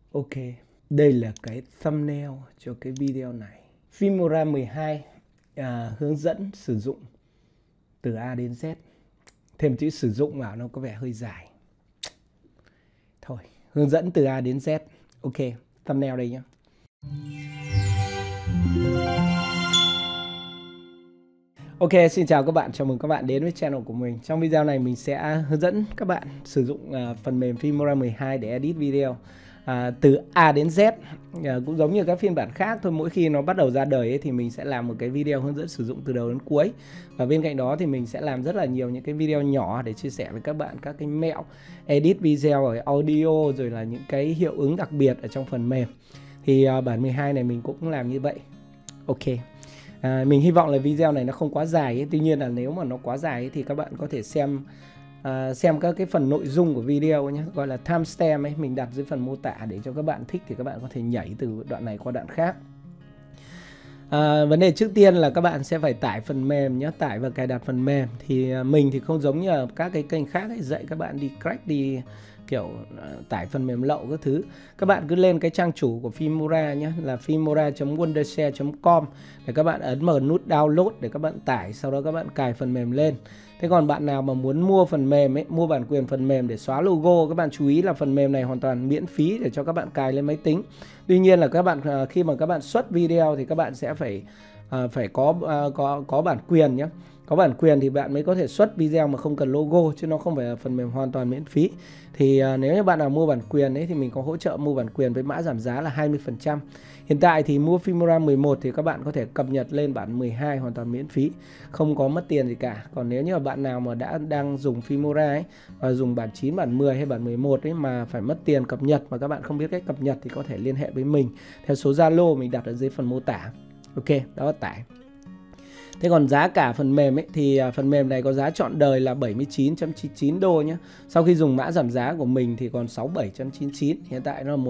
Ok, đây là cái thumbnail cho cái video này. Filmora 12 hướng dẫn sử dụng từ A đến Z. Thêm chữ sử dụng vào nó có vẻ hơi dài. Thôi, hướng dẫn từ A đến Z. Ok, thumbnail đây nhé. Ok, xin chào các bạn, chào mừng các bạn đến với channel của mình. Trong video này mình sẽ hướng dẫn các bạn sử dụng phần mềm Filmora 12 để edit video từ A đến Z. Cũng giống như các phiên bản khác thôi, mỗi khi nó bắt đầu ra đời ấy, thì mình sẽ làm một cái video hướng dẫn sử dụng từ đầu đến cuối. Và bên cạnh đó thì mình sẽ làm rất là nhiều những cái video nhỏ để chia sẻ với các bạn các cái mẹo edit video ở audio, rồi là những cái hiệu ứng đặc biệt ở trong phần mềm. Thì bản 12 này mình cũng làm như vậy. Ok. Mình hy vọng là video này nó không quá dài ấy. Tuy nhiên là nếu mà nó quá dài ấy, thì các bạn có thể xem các cái phần nội dung của video nhé, gọi là timestamp ấy, mình đặt dưới phần mô tả để cho các bạn thích thì các bạn có thể nhảy từ đoạn này qua đoạn khác. Vấn đề trước tiên là các bạn sẽ phải tải phần mềm nhé, tải và cài đặt phần mềm. Thì mình thì không giống như là các cái kênh khác ấy, dạy các bạn đi crack, đi kiểu tải phần mềm lậu các thứ. Các bạn cứ lên cái trang chủ của Filmora nhé, là filmora.wondershare.com, để các bạn ấn vào nút download để các bạn tải, sau đó các bạn cài phần mềm lên. Thế còn bạn nào mà muốn mua phần mềm ấy, mua bản quyền phần mềm để xóa logo, các bạn chú ý là phần mềm này hoàn toàn miễn phí để cho các bạn cài lên máy tính. Tuy nhiên là các bạn khi mà các bạn xuất video thì các bạn sẽ phải có bản quyền nhé. Có bản quyền thì bạn mới có thể xuất video mà không cần logo, chứ nó không phải là phần mềm hoàn toàn miễn phí. Thì nếu như bạn nào mua bản quyền ấy thì mình có hỗ trợ mua bản quyền với mã giảm giá là 20%. Hiện tại thì mua Filmora 11 thì các bạn có thể cập nhật lên bản 12 hoàn toàn miễn phí, không có mất tiền gì cả. Còn nếu như là bạn nào mà đang dùng Filmora ấy và dùng bản 9, bản 10 hay bản 11 ấy mà phải mất tiền cập nhật mà các bạn không biết cách cập nhật thì có thể liên hệ với mình theo số Zalo mình đặt ở dưới phần mô tả. Ok, đó là tải. Thế còn giá cả phần mềm ấy thì phần mềm này có giá trọn đời là 79.99 đô nhé. Sau khi dùng mã giảm giá của mình thì còn 67.99. Hiện tại nó là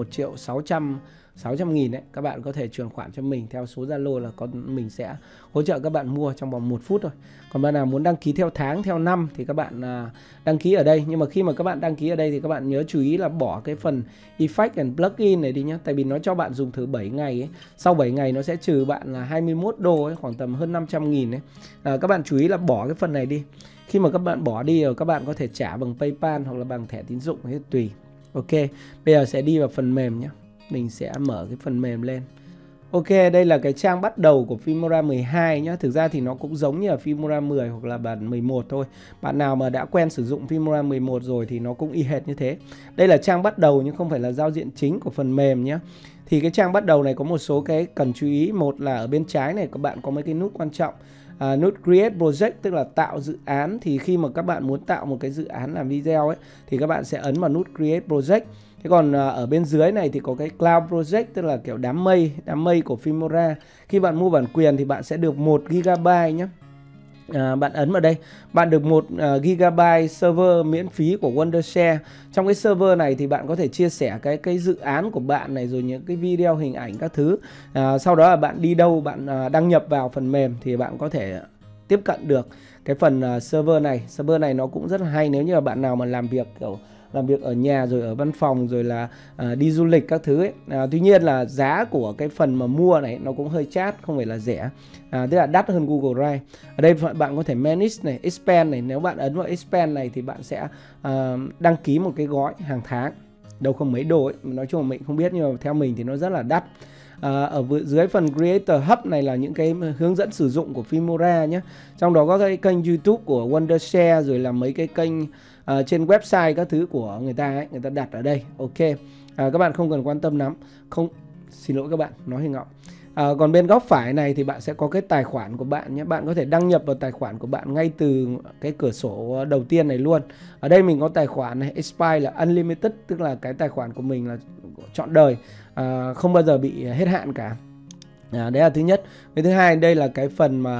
1.600.000 đấy. Các bạn có thể chuyển khoản cho mình theo số Zalo là mình sẽ hỗ trợ các bạn mua trong vòng 1 phút thôi. Còn bạn nào muốn đăng ký theo tháng, theo năm thì các bạn đăng ký ở đây. Nhưng mà khi mà các bạn đăng ký ở đây thì các bạn nhớ chú ý là bỏ cái phần Effect and Plugin này đi nhé. Tại vì nó cho bạn dùng thử 7 ngày ấy. Sau 7 ngày nó sẽ trừ bạn là 21 đô ấy, khoảng tầm hơn 500.000 ấy. Các bạn chú ý là bỏ cái phần này đi. Khi mà các bạn bỏ đi rồi các bạn có thể trả bằng PayPal hoặc là bằng thẻ tín dụng, hết tùy. Ok, bây giờ sẽ đi vào phần mềm nhé. Mình sẽ mở cái phần mềm lên. Ok, đây là cái trang bắt đầu của Filmora 12 nhé. Thực ra thì nó cũng giống như là Filmora 10 hoặc là bản 11 thôi. Bạn nào mà đã quen sử dụng Filmora 11 rồi thì nó cũng y hệt như thế. Đây là trang bắt đầu nhưng không phải là giao diện chính của phần mềm nhé. Thì cái trang bắt đầu này có một số cái cần chú ý. Một là ở bên trái này các bạn có mấy cái nút quan trọng. Nút Create Project tức là tạo dự án. Thì khi mà các bạn muốn tạo một cái dự án làm video ấy thì các bạn sẽ ấn vào nút Create Project. Thế còn ở bên dưới này thì có cái Cloud Project tức là kiểu đám mây của Filmora. Khi bạn mua bản quyền thì bạn sẽ được 1 GB nhé. Bạn ấn vào đây, bạn được 1 GB server miễn phí của Wondershare. Trong cái server này thì bạn có thể chia sẻ cái dự án của bạn này, rồi những cái video, hình ảnh các thứ. Sau đó là bạn đi đâu, bạn đăng nhập vào phần mềm thì bạn có thể tiếp cận được cái phần server này. Server này nó cũng rất là hay nếu như là bạn nào mà làm việc ở nhà, rồi ở văn phòng, rồi là đi du lịch các thứ ấy. Tuy nhiên là giá của cái phần mà mua này nó cũng hơi chát, không phải là rẻ, tức là đắt hơn Google Drive. Ở đây bạn có thể manage này, expand này. Nếu bạn ấn vào expand này thì bạn sẽ đăng ký một cái gói hàng tháng, đâu không mấy đô ấy. Nói chung là mình không biết nhưng mà theo mình thì nó rất là đắt. Ở dưới phần Creator Hub này là những cái hướng dẫn sử dụng của Filmora nhé. Trong đó có cái kênh YouTube của Wondershare, rồi là mấy cái kênh trên website các thứ của người ta ấy, người ta đặt ở đây. Ok, các bạn không cần quan tâm lắm. Xin lỗi các bạn, nói hơi ngọng. Còn bên góc phải này thì bạn sẽ có cái tài khoản của bạn nhé. Bạn có thể đăng nhập vào tài khoản của bạn ngay từ cái cửa sổ đầu tiên này luôn. Ở đây mình có tài khoản này, Expire là Unlimited, tức là cái tài khoản của mình là trọn đời, không bao giờ bị hết hạn cả. Đấy là thứ nhất. Cái thứ hai, đây là cái phần mà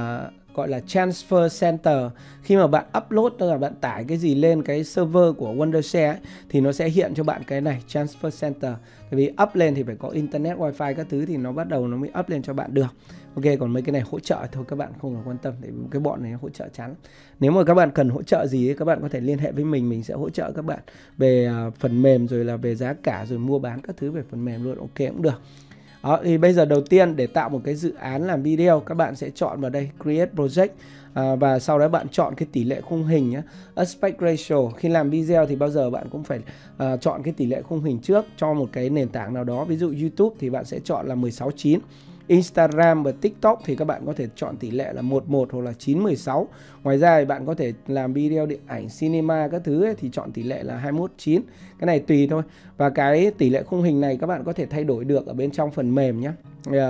gọi là Transfer Center. Khi mà bạn upload, tức là bạn tải cái gì lên cái server của Wondershare ấy, thì nó sẽ hiện cho bạn cái này Transfer Center. Tại vì up lên thì phải có internet, wifi các thứ thì nó bắt đầu nó mới up lên cho bạn được. Ok, còn mấy cái này hỗ trợ thôi các bạn không cần quan tâm, để cái bọn này hỗ trợ chán. Nếu mà các bạn cần hỗ trợ gì ấy, các bạn có thể liên hệ với mình sẽ hỗ trợ các bạn về phần mềm, rồi là về giá cả, rồi mua bán các thứ về phần mềm luôn. Ok cũng được. Đó, thì bây giờ đầu tiên để tạo một cái dự án làm video, các bạn sẽ chọn vào đây Create Project, và sau đó bạn chọn cái tỷ lệ khung hình nhé, Aspect Ratio. Khi làm video thì bao giờ bạn cũng phải chọn cái tỷ lệ khung hình trước cho một cái nền tảng nào đó. Ví dụ YouTube thì bạn sẽ chọn là 16:9. Instagram và TikTok thì các bạn có thể chọn tỷ lệ là 11 hoặc là 9:16. Ngoài ra thì bạn có thể làm video điện ảnh cinema các thứ ấy, thì chọn tỷ lệ là 21:9. Cái này tùy thôi. Và cái tỷ lệ khung hình này các bạn có thể thay đổi được ở bên trong phần mềm nhé.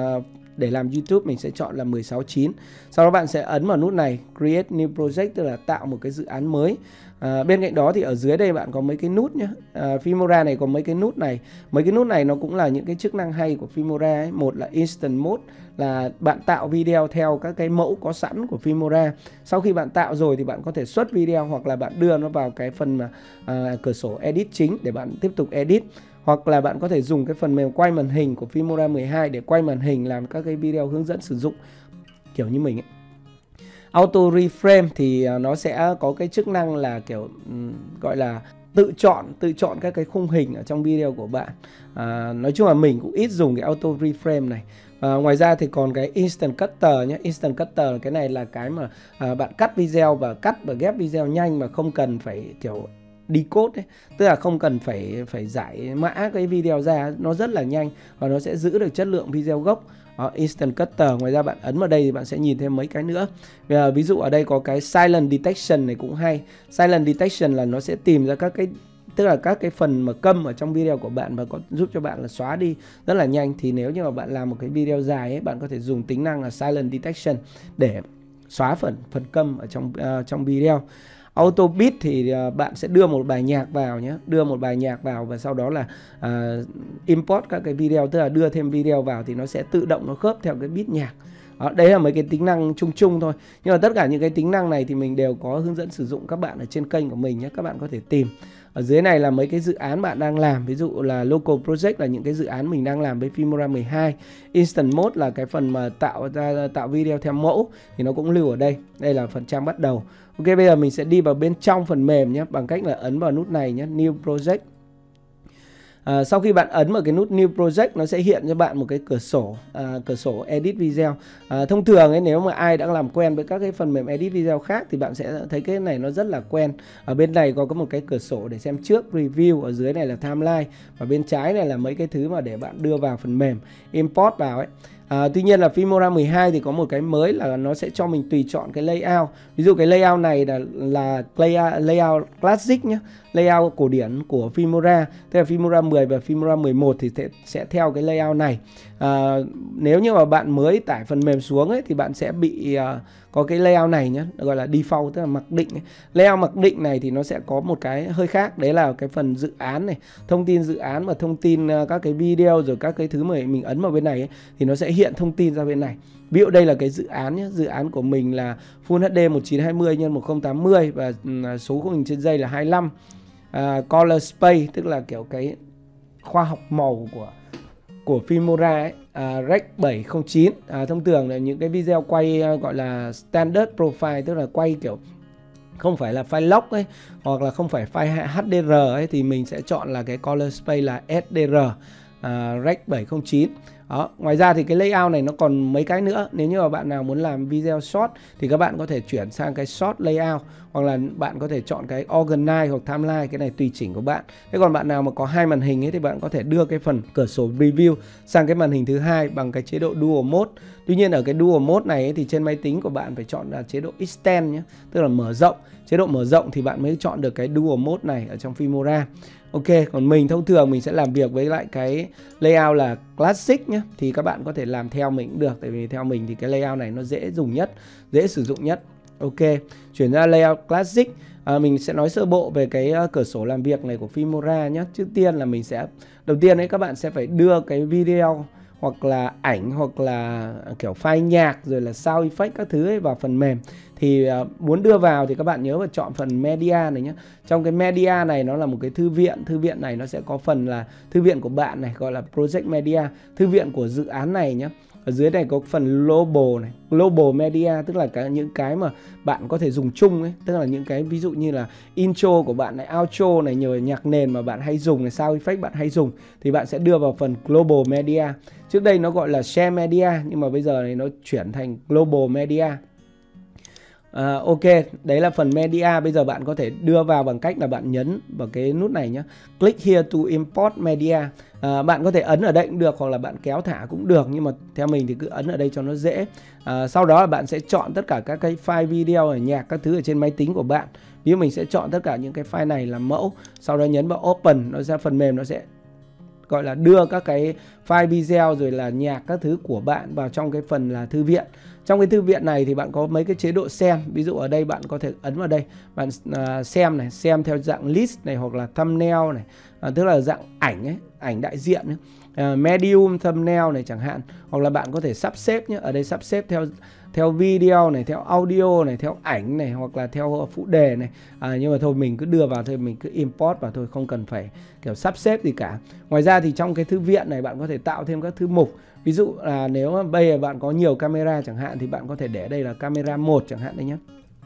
Để làm YouTube mình sẽ chọn là 16:9. Sau đó bạn sẽ ấn vào nút này Create New Project, tức là tạo một cái dự án mới. Bên cạnh đó thì ở dưới đây bạn có mấy cái nút nhé. Filmora này có mấy cái nút này. Mấy cái nút này nó cũng là những cái chức năng hay của Filmora ấy. Một là Instant Mode, là bạn tạo video theo các cái mẫu có sẵn của Filmora. Sau khi bạn tạo rồi thì bạn có thể xuất video, hoặc là bạn đưa nó vào cái phần mà cửa sổ edit chính để bạn tiếp tục edit. Hoặc là bạn có thể dùng cái phần mềm quay màn hình của Filmora 12 để quay màn hình làm các cái video hướng dẫn sử dụng kiểu như mình ấy. Auto Reframe thì nó sẽ có cái chức năng là kiểu gọi là tự chọn các cái khung hình ở trong video của bạn. Nói chung là mình cũng ít dùng cái Auto Reframe này. Ngoài ra thì còn cái Instant Cutter nhé. Instant Cutter cái này là cái mà bạn cắt video và cắt và ghép video nhanh mà không cần phải kiểu decode ấy. Tức là không cần phải giải mã cái video ra, nó rất là nhanh và nó sẽ giữ được chất lượng video gốc. Instant Cutter. Ngoài ra bạn ấn vào đây thì bạn sẽ nhìn thêm mấy cái nữa. Ví dụ ở đây có cái Silent Detection này cũng hay. Silent Detection là nó sẽ tìm ra các cái, tức là các cái phần mà câm ở trong video của bạn và có giúp cho bạn là xóa đi rất là nhanh. Thì nếu như mà bạn làm một cái video dài ấy, bạn có thể dùng tính năng là Silent Detection để xóa phần câm ở trong video. Auto Beat thì bạn sẽ đưa một bài nhạc vào nhé, đưa một bài nhạc vào và sau đó là import các cái video, tức là đưa thêm video vào thì nó sẽ tự động nó khớp theo cái beat nhạc. Đó, đấy là mấy cái tính năng chung chung thôi. Nhưng mà tất cả những cái tính năng này thì mình đều có hướng dẫn sử dụng các bạn ở trên kênh của mình nhé, các bạn có thể tìm. Ở dưới này là mấy cái dự án bạn đang làm, ví dụ là Local Project là những cái dự án mình đang làm với Filmora 12. Instant Mode là cái phần mà tạo video theo mẫu thì nó cũng lưu ở đây. Đây là phần trang bắt đầu. Ok, bây giờ mình sẽ đi vào bên trong phần mềm nhé, bằng cách là ấn vào nút này nhé, New Project. Sau khi bạn ấn vào cái nút New Project, nó sẽ hiện cho bạn một cái cửa sổ Edit Video. Thông thường ấy, nếu mà ai đã làm quen với các cái phần mềm Edit Video khác thì bạn sẽ thấy cái này nó rất là quen. Ở bên này có một cái cửa sổ để xem trước, Review, ở dưới này là Timeline, và bên trái này là mấy cái thứ mà để bạn đưa vào phần mềm, Import vào ấy. Tuy nhiên là Filmora 12 thì có một cái mới là nó sẽ cho mình tùy chọn cái layout. Ví dụ cái layout này là layout classic nhé, layout cổ điển của Filmora. Thế là Filmora 10 và Filmora 11 thì sẽ theo cái layout này. Nếu như mà bạn mới tải phần mềm xuống ấy, thì bạn sẽ bị có cái layout này nhé, gọi là default, tức là mặc định ấy. Layout mặc định này thì nó sẽ có một cái hơi khác, đấy là cái phần dự án này, thông tin dự án và thông tin các cái video rồi các cái thứ mà mình ấn vào bên này ấy, thì nó sẽ hiện thông tin ra bên này. Ví dụ đây là cái dự án nhé, dự án của mình là Full HD 1920 x 1080 và số khung hình trên dây là 25. Color Space tức là kiểu cái khoa học màu của Filmora ấy, Rec 709. Thông thường là những cái video quay gọi là Standard Profile, tức là quay kiểu không phải là file log ấy, hoặc là không phải file HDR ấy, thì mình sẽ chọn là cái Color Space là SDR, Rec 709. Đó. Ngoài ra thì cái layout này nó còn mấy cái nữa. Nếu như mà bạn nào muốn làm video short thì các bạn có thể chuyển sang cái short layout, hoặc là bạn có thể chọn cái organize hoặc timeline, cái này tùy chỉnh của bạn. Thế còn bạn nào mà có hai màn hình ấy thì bạn có thể đưa cái phần cửa sổ review sang cái màn hình thứ hai bằng cái chế độ dual mode. Tuy nhiên ở cái dual mode này ấy, thì trên máy tính của bạn phải chọn là chế độ extend nhé, tức là mở rộng. Chế độ mở rộng thì bạn mới chọn được cái dual mode này ở trong Filmora. Ok, còn mình thông thường mình sẽ làm việc với lại cái layout là classic nhé, thì các bạn có thể làm theo mình cũng được, tại vì theo mình thì cái layout này nó dễ dùng nhất, dễ sử dụng nhất. Ok, chuyển ra layout classic. Mình sẽ nói sơ bộ về cái cửa sổ làm việc này của Filmora nhé. Trước tiên là mình sẽ, đầu tiên ấy các bạn sẽ phải đưa cái video hoặc là ảnh, hoặc là kiểu file nhạc, rồi là sound effect các thứ ấy vào phần mềm. Thì muốn đưa vào thì các bạn nhớ phải chọn phần media này nhé. Trong cái media này nó là một cái thư viện. Thư viện này nó sẽ có phần là thư viện của bạn này, gọi là project media, thư viện của dự án này nhé. Ở dưới này có phần global này, global media, tức là những cái mà bạn có thể dùng chung ấy, tức là những cái ví dụ như là intro của bạn này, outro này, nhờ nhạc nền mà bạn hay dùng này, sound effect bạn hay dùng, thì bạn sẽ đưa vào phần global media. Trước đây nó gọi là share media, nhưng mà bây giờ này nó chuyển thành global media. Ok, đấy là phần media. Bây giờ bạn có thể đưa vào bằng cách là bạn nhấn vào cái nút này nhé, click here to import media. Bạn có thể ấn ở đây cũng được, hoặc là bạn kéo thả cũng được, nhưng mà theo mình thì cứ ấn ở đây cho nó dễ. Sau đó là bạn sẽ chọn tất cả các cái file video, nhạc các thứ ở trên máy tính của bạn. Ví dụ mình sẽ chọn tất cả những cái file này làm mẫu, sau đó nhấn vào open, nó ra phần mềm nó sẽ gọi là đưa các cái file video rồi là nhạc các thứ của bạn vào trong cái phần là thư viện. Trong cái thư viện này thì bạn có mấy cái chế độ xem. Ví dụ ở đây bạn có thể ấn vào đây, bạn xem này, xem theo dạng list này, hoặc là thumbnail này, tức là dạng ảnh ấy, ảnh đại diện ấy. Medium thumbnail này chẳng hạn, hoặc là bạn có thể sắp xếp nhé. Ở đây sắp xếp theo video này, theo audio này, theo ảnh này, hoặc là theo phụ đề này. Nhưng mà thôi mình cứ đưa vào thôi, mình cứ import vào thôi, không cần phải kiểu sắp xếp gì cả. Ngoài ra thì trong cái thư viện này bạn có thể tạo thêm các thư mục. Ví dụ là nếu mà bây giờ bạn có nhiều camera chẳng hạn, thì bạn có thể để đây là camera 1 chẳng hạn đây nhé.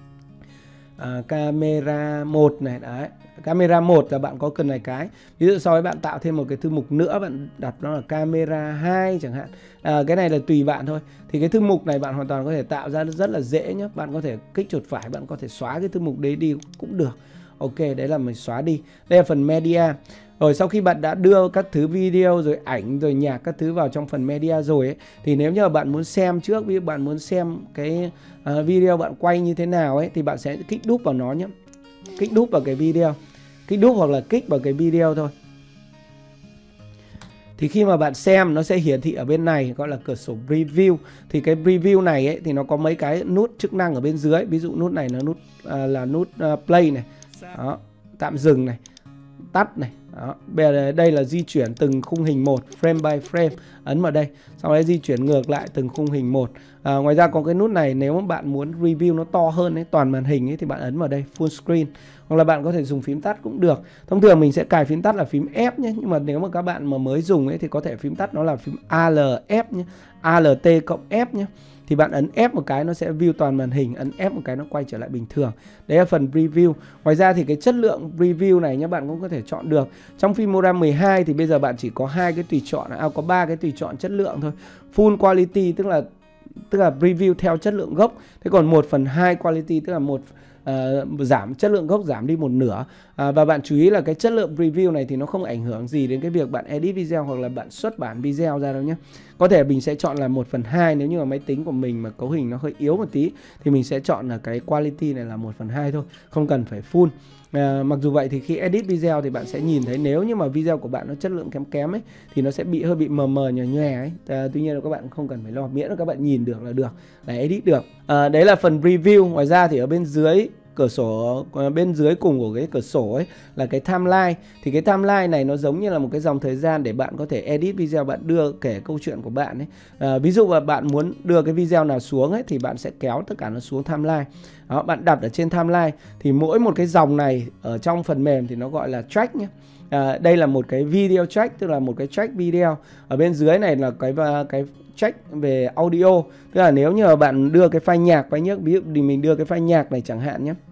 Camera 1 này, đấy. Camera 1 là bạn có cần này cái. Ví dụ sau đấy bạn tạo thêm một cái thư mục nữa, bạn đặt nó là camera 2 chẳng hạn. Cái này là tùy bạn thôi. Thì cái thư mục này bạn hoàn toàn có thể tạo ra rất là dễ nhé. Bạn có thể kích chuột phải, bạn có thể xóa cái thư mục đấy đi cũng được. Ok, đấy là mình xóa đi. Đây là phần media. Rồi sau khi bạn đã đưa các thứ video rồi ảnh rồi nhạc các thứ vào trong phần media rồi ấy, thì nếu như bạn muốn xem trước, ví dụ bạn muốn xem cái video bạn quay như thế nào ấy, thì bạn sẽ kích đúp vào nó nhé. Kích đúp vào cái video, kích đúp hoặc là kích vào cái video thôi. Thì khi mà bạn xem nó sẽ hiển thị ở bên này gọi là cửa sổ preview. Thì cái preview này ấy, thì nó có mấy cái nút chức năng ở bên dưới. Ví dụ nút này là nút play này. Đó, tạm dừng này, tắt này. Đó. Đây là di chuyển từng khung hình một, frame by frame, ấn vào đây, sau đấy di chuyển ngược lại từng khung hình một. Ngoài ra có cái nút này, nếu mà bạn muốn review nó to hơn ấy, toàn màn hình ấy, thì bạn ấn vào đây full screen, hoặc là bạn có thể dùng phím tắt cũng được. Thông thường mình sẽ cài phím tắt là phím F nhé, nhưng mà nếu mà các bạn mà mới dùng ấy thì có thể phím tắt nó là phím ALF nhé, ALT cộng F nhé. Thì bạn ấn F một cái nó sẽ view toàn màn hình, ấn F một cái nó quay trở lại bình thường. Đấy là phần preview. Ngoài ra thì cái chất lượng preview này nhé, bạn cũng có thể chọn được. Trong Filmora 12 thì bây giờ bạn chỉ có hai cái tùy chọn, có 3 cái tùy chọn chất lượng thôi. Full quality tức là preview theo chất lượng gốc. Thế còn 1/2 quality tức là giảm chất lượng gốc, giảm đi 1/2. Và bạn chú ý là cái chất lượng preview này thì nó không ảnh hưởng gì đến cái việc bạn edit video hoặc là bạn xuất bản video ra đâu nhé. Có thể mình sẽ chọn là 1/2 nếu như mà máy tính của mình mà cấu hình nó hơi yếu một tí, thì mình sẽ chọn là cái quality này là 1/2 thôi, không cần phải full. Mặc dù vậy thì khi edit video thì bạn sẽ nhìn thấy nếu như mà video của bạn nó chất lượng kém ấy thì nó sẽ hơi bị mờ mờ nhòe nhòe ấy. Tuy nhiên là các bạn không cần phải lo, miễn là các bạn nhìn được là được, là edit được. Đấy là phần review. Ngoài ra thì ở bên dưới cửa sổ, bên dưới cùng của cái cửa sổ ấy là cái timeline. Thì cái timeline này nó giống như là một cái dòng thời gian để bạn có thể edit video, bạn đưa kể câu chuyện của bạn ấy. Ví dụ mà bạn muốn đưa cái video nào xuống ấy thì bạn sẽ kéo tất cả nó xuống timeline. Đó, bạn đặt ở trên timeline thì mỗi một cái dòng này ở trong phần mềm thì nó gọi là track nhé. Đây là một cái video track, tức là một cái track video. Ở bên dưới này là cái track về audio, tức là nếu như bạn đưa cái file nhạc vào nhé, ví dụ thì mình đưa cái file nhạc này chẳng hạn nhé,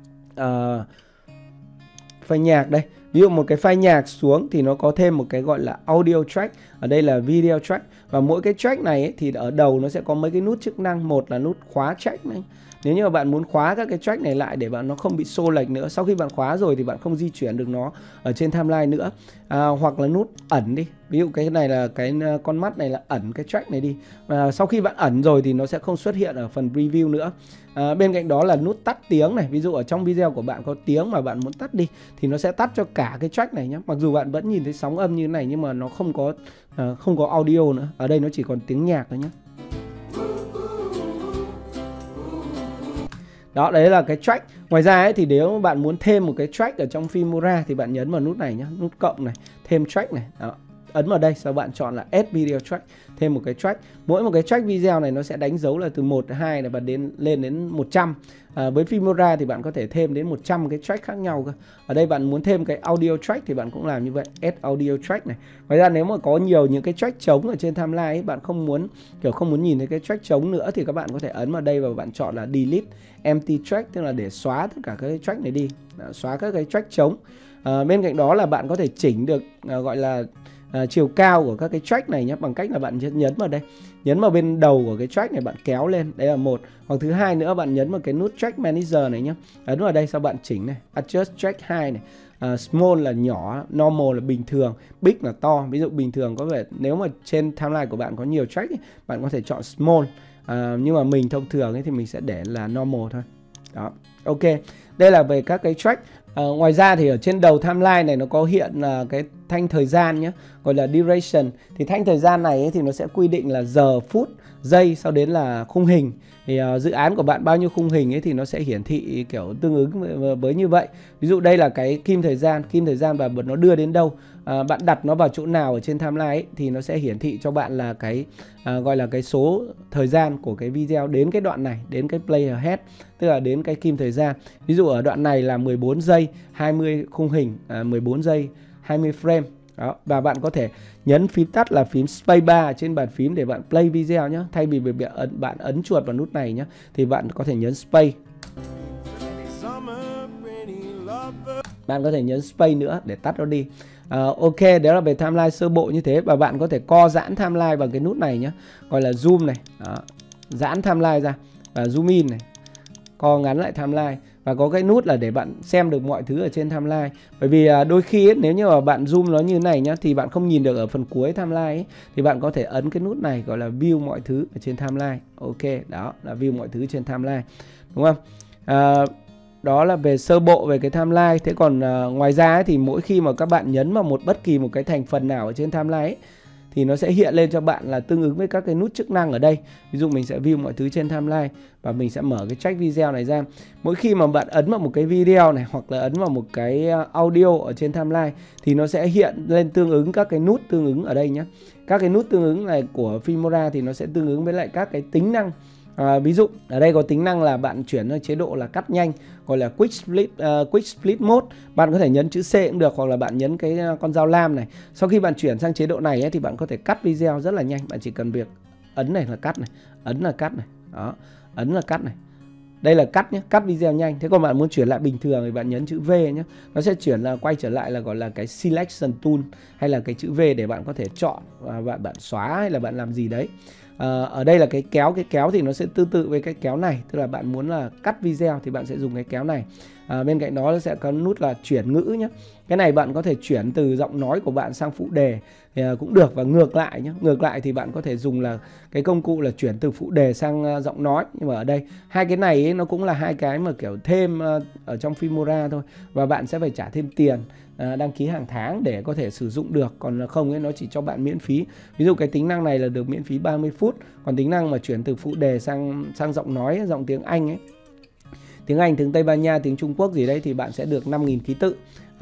file nhạc đây, ví dụ một cái file nhạc xuống thì nó có thêm một cái gọi là audio track, ở đây là video track. Và mỗi cái track này ấy, thì ở đầu nó sẽ có mấy cái nút chức năng. Một là nút khóa track này, nếu như mà bạn muốn khóa các cái track này lại để bạn nó không bị xô lệch nữa, sau khi bạn khóa rồi thì bạn không di chuyển được nó ở trên timeline nữa. Hoặc là nút ẩn đi, ví dụ cái này là cái con mắt này là ẩn cái track này đi, sau khi bạn ẩn rồi thì nó sẽ không xuất hiện ở phần preview nữa. Bên cạnh đó là nút tắt tiếng này, ví dụ ở trong video của bạn có tiếng mà bạn muốn tắt đi thì nó sẽ tắt cho cả cái track này nhé. Mặc dù bạn vẫn nhìn thấy sóng âm như thế này nhưng mà nó không có audio nữa, ở đây nó chỉ còn tiếng nhạc thôi nhé. Đó, đấy là cái track. Ngoài ra ấy, thì nếu bạn muốn thêm một cái track ở trong Filmora thì bạn nhấn vào nút này nhé, nút cộng này, thêm track này. Đó, ấn vào đây, sau bạn chọn là Add Video Track, thêm một cái track. Mỗi một cái track video này nó sẽ đánh dấu là từ 1 đến 2 này và lên đến 100. Với Filmora thì bạn có thể thêm đến 100 cái track khác nhau cơ. Ở đây bạn muốn thêm cái audio track thì bạn cũng làm như vậy, Add Audio Track này. Ngoài ra nếu mà có nhiều những cái track trống ở trên timeline ấy, bạn không muốn nhìn thấy cái track trống nữa thì các bạn có thể ấn vào đây và bạn chọn là Delete Empty Track, tức là để xóa tất cả các cái track này đi, xóa các cái track trống. Bên cạnh đó là bạn có thể chỉnh được gọi là chiều cao của các cái track này nhé, bằng cách là bạn nhấn vào đây, nhấn vào bên đầu của cái track này, bạn kéo lên, đấy là một. Hoặc thứ hai nữa, bạn nhấn vào cái nút Track Manager này nhé, ấn vào đây sau bạn chỉnh này, Adjust Track 2 này, Small là nhỏ, Normal là bình thường, Big là to. Ví dụ bình thường có vẻ nếu mà trên timeline của bạn có nhiều track ấy, bạn có thể chọn Small, nhưng mà mình thông thường ấy thì mình sẽ để là Normal thôi. Đó, ok. Đây là về các cái track. Ngoài ra thì ở trên đầu timeline này nó có hiện cái thanh thời gian nhé, gọi là duration. Thì thanh thời gian này ấy, thì nó sẽ quy định là giờ, phút, giây, sau đến là khung hình. Thì dự án của bạn bao nhiêu khung hình ấy thì nó sẽ hiển thị kiểu tương ứng với như vậy. Ví dụ đây là cái kim thời gian và nó đưa đến đâu, bạn đặt nó vào chỗ nào ở trên timeline ấy, thì nó sẽ hiển thị cho bạn là cái gọi là cái số thời gian của cái video đến cái đoạn này, đến cái play ahead, tức là đến cái kim thời gian. Ví dụ ở đoạn này là 14 giây 20 khung hình, 14 giây 20 frame. Đó, và bạn có thể nhấn phím tắt là phím spacebar trên bàn phím để bạn play video nhé. Thay vì bạn ấn chuột vào nút này nhé, thì bạn có thể nhấn space. Bạn có thể nhấn space nữa để tắt nó đi. Ok, đó là về timeline sơ bộ như thế. Và bạn có thể co giãn timeline bằng cái nút này nhé, gọi là zoom này. Đó, giãn timeline ra và zoom in này, co ngắn lại timeline. Và có cái nút là để bạn xem được mọi thứ ở trên timeline. Bởi vì đôi khi ấy, nếu như mà bạn zoom nó như thế này nhá, thì bạn không nhìn được ở phần cuối timeline ấy, thì bạn có thể ấn cái nút này gọi là view mọi thứ ở trên timeline. Ok, đó là view mọi thứ trên timeline, đúng không? Đó là về sơ bộ về cái timeline. Thế còn ngoài ra ấy, thì mỗi khi mà các bạn nhấn vào bất kỳ một cái thành phần nào ở trên timeline ấy, thì nó sẽ hiện lên cho bạn là tương ứng với các cái nút chức năng ở đây. Ví dụ mình sẽ view mọi thứ trên timeline và mình sẽ mở cái track video này ra. Mỗi khi mà bạn ấn vào một cái video này hoặc là ấn vào một cái audio ở trên timeline thì nó sẽ hiện lên tương ứng các cái nút tương ứng ở đây nhé. Các cái nút tương ứng này của Filmora thì nó sẽ tương ứng với lại các cái tính năng. Ví dụ ở đây có tính năng là bạn chuyển sang chế độ là cắt nhanh, gọi là quick split mode. Bạn có thể nhấn chữ C cũng được, hoặc là bạn nhấn cái con dao lam này. Sau khi bạn chuyển sang chế độ này ấy, thì bạn có thể cắt video rất là nhanh. Bạn chỉ cần việc ấn này là cắt này, ấn là cắt này, đó, ấn là cắt này. Đây là cắt nhé, cắt video nhanh. Thế còn bạn muốn chuyển lại bình thường thì bạn nhấn chữ V nhé. Nó sẽ chuyển là quay trở lại là gọi là cái selection tool, hay là cái chữ V để bạn có thể chọn và bạn xóa hay là bạn làm gì đấy. Ở đây là cái kéo thì nó sẽ tương tự với cái kéo này, tức là bạn muốn là cắt video thì bạn sẽ dùng cái kéo này. Bên cạnh đó sẽ có nút là chuyển ngữ nhé. Cái này bạn có thể chuyển từ giọng nói của bạn sang phụ đề thì cũng được, và ngược lại nhé. Ngược lại thì bạn có thể dùng là cái công cụ là chuyển từ phụ đề sang giọng nói. Nhưng mà ở đây hai cái này ấy, nó cũng là hai cái mà kiểu thêm ở trong Filmora thôi, và bạn sẽ phải trả thêm tiền đăng ký hàng tháng để có thể sử dụng được. Còn không ấy, nó chỉ cho bạn miễn phí. Ví dụ cái tính năng này là được miễn phí 30 phút. Còn tính năng mà chuyển từ phụ đề sang giọng nói, giọng tiếng Anh ấy, tiếng Anh, tiếng Tây Ban Nha, tiếng Trung Quốc gì đấy, thì bạn sẽ được 5.000 ký tự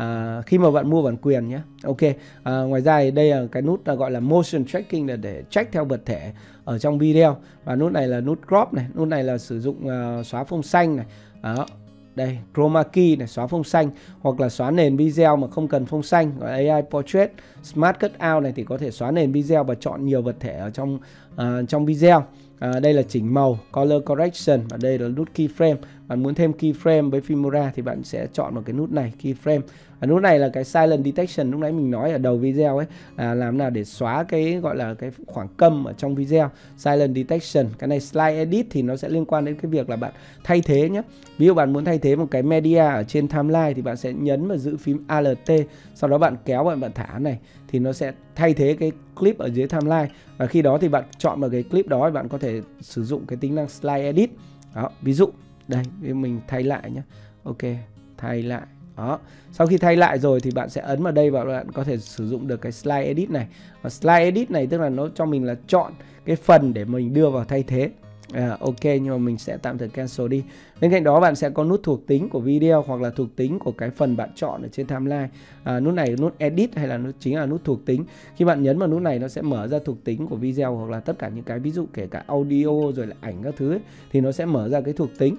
khi mà bạn mua bản quyền nhé. Ok. Ngoài ra thì đây là cái nút gọi là motion tracking, là để track theo vật thể ở trong video. Và nút này là nút crop này, nút này là sử dụng xóa phông xanh này. Đó. Đây, chroma key này, xóa phông xanh, hoặc là xóa nền video mà không cần phông xanh, gọi AI portrait. Smart cutout này thì có thể xóa nền video và chọn nhiều vật thể ở trong video. Đây là chỉnh màu, color correction, và đây là nút keyframe. Bạn muốn thêm keyframe với Filmora thì bạn sẽ chọn vào cái nút này, keyframe. Và nút này là cái silent detection lúc nãy mình nói ở đầu video ấy, làm nào để xóa cái gọi là cái khoảng câm ở trong video. Silent detection. Cái này slide edit thì nó sẽ liên quan đến cái việc là bạn thay thế nhé. Ví dụ bạn muốn thay thế một cái media ở trên timeline thì bạn sẽ nhấn và giữ phím Alt, sau đó bạn kéo và bạn thả này thì nó sẽ thay thế cái clip ở dưới timeline. Và khi đó thì bạn chọn vào cái clip đó, bạn có thể sử dụng cái tính năng slide edit. Đó, ví dụ đây mình thay lại nhé. Ok, thay lại. Đó. Sau khi thay lại rồi thì bạn sẽ ấn vào đây và bạn có thể sử dụng được cái slide edit này. Và slide edit này tức là nó cho mình là chọn cái phần để mình đưa vào thay thế. Ok, nhưng mà mình sẽ tạm thời cancel đi. Bên cạnh đó bạn sẽ có nút thuộc tính của video hoặc là thuộc tính của cái phần bạn chọn ở trên timeline. Nút này nút edit hay là chính là nút thuộc tính. Khi bạn nhấn vào nút này nó sẽ mở ra thuộc tính của video hoặc là tất cả những cái ví dụ kể cả audio rồi là ảnh các thứ ấy, thì nó sẽ mở ra cái thuộc tính.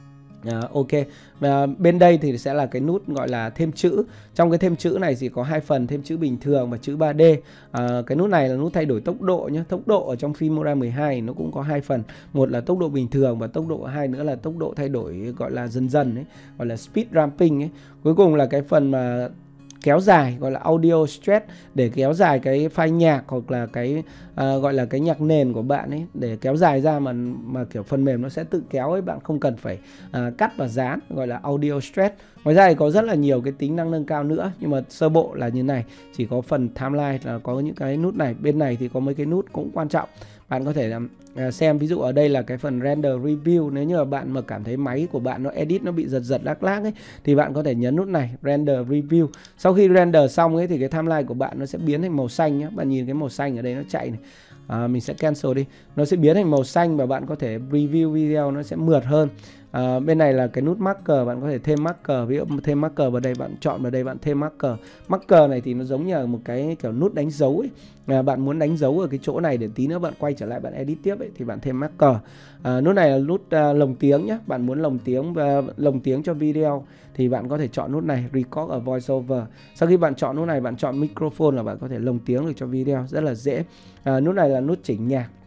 Ok, bên đây thì sẽ là cái nút gọi là thêm chữ. Trong cái thêm chữ này thì có hai phần, thêm chữ bình thường và chữ 3D. Cái nút này là nút thay đổi tốc độ nhé. Tốc độ ở trong Filmora 12 nó cũng có hai phần, một là tốc độ bình thường và tốc độ hai nữa là tốc độ thay đổi gọi là dần dần ấy, gọi là speed ramping ấy. Cuối cùng là cái phần mà kéo dài gọi là audio stretch, để kéo dài cái file nhạc hoặc là cái gọi là cái nhạc nền của bạn ấy, để kéo dài ra mà kiểu phần mềm nó sẽ tự kéo ấy, bạn không cần phải cắt và dán, gọi là audio stretch. Ngoài ra thì có rất là nhiều cái tính năng nâng cao nữa, nhưng mà sơ bộ là như này, chỉ có phần timeline là có những cái nút này. Bên này thì có mấy cái nút cũng quan trọng, bạn có thể làm xem. Ví dụ ở đây là cái phần render review. Nếu như là bạn mà cảm thấy máy của bạn nó edit nó bị giật giật lác lác ấy, thì bạn có thể nhấn nút này render review. Sau khi render xong ấy thì cái timeline của bạn nó sẽ biến thành màu xanh nhé. Bạn nhìn cái màu xanh ở đây nó chạy này. Mình sẽ cancel đi. Nó sẽ biến thành màu xanh và bạn có thể review video nó sẽ mượt hơn. Bên này là cái nút marker, bạn có thể thêm marker. Ví dụ thêm marker vào đây, bạn chọn vào đây, bạn thêm marker. Marker này thì nó giống như là một cái kiểu nút đánh dấu ấy. Bạn muốn đánh dấu ở cái chỗ này để tí nữa bạn quay trở lại bạn edit tiếp ấy, thì bạn thêm marker. Nút này là nút lồng tiếng nhé. Bạn muốn lồng tiếng cho video thì bạn có thể chọn nút này record a voiceover. Sau khi bạn chọn nút này, bạn chọn microphone là bạn có thể lồng tiếng được cho video, rất là dễ. Nút này là nút chỉnh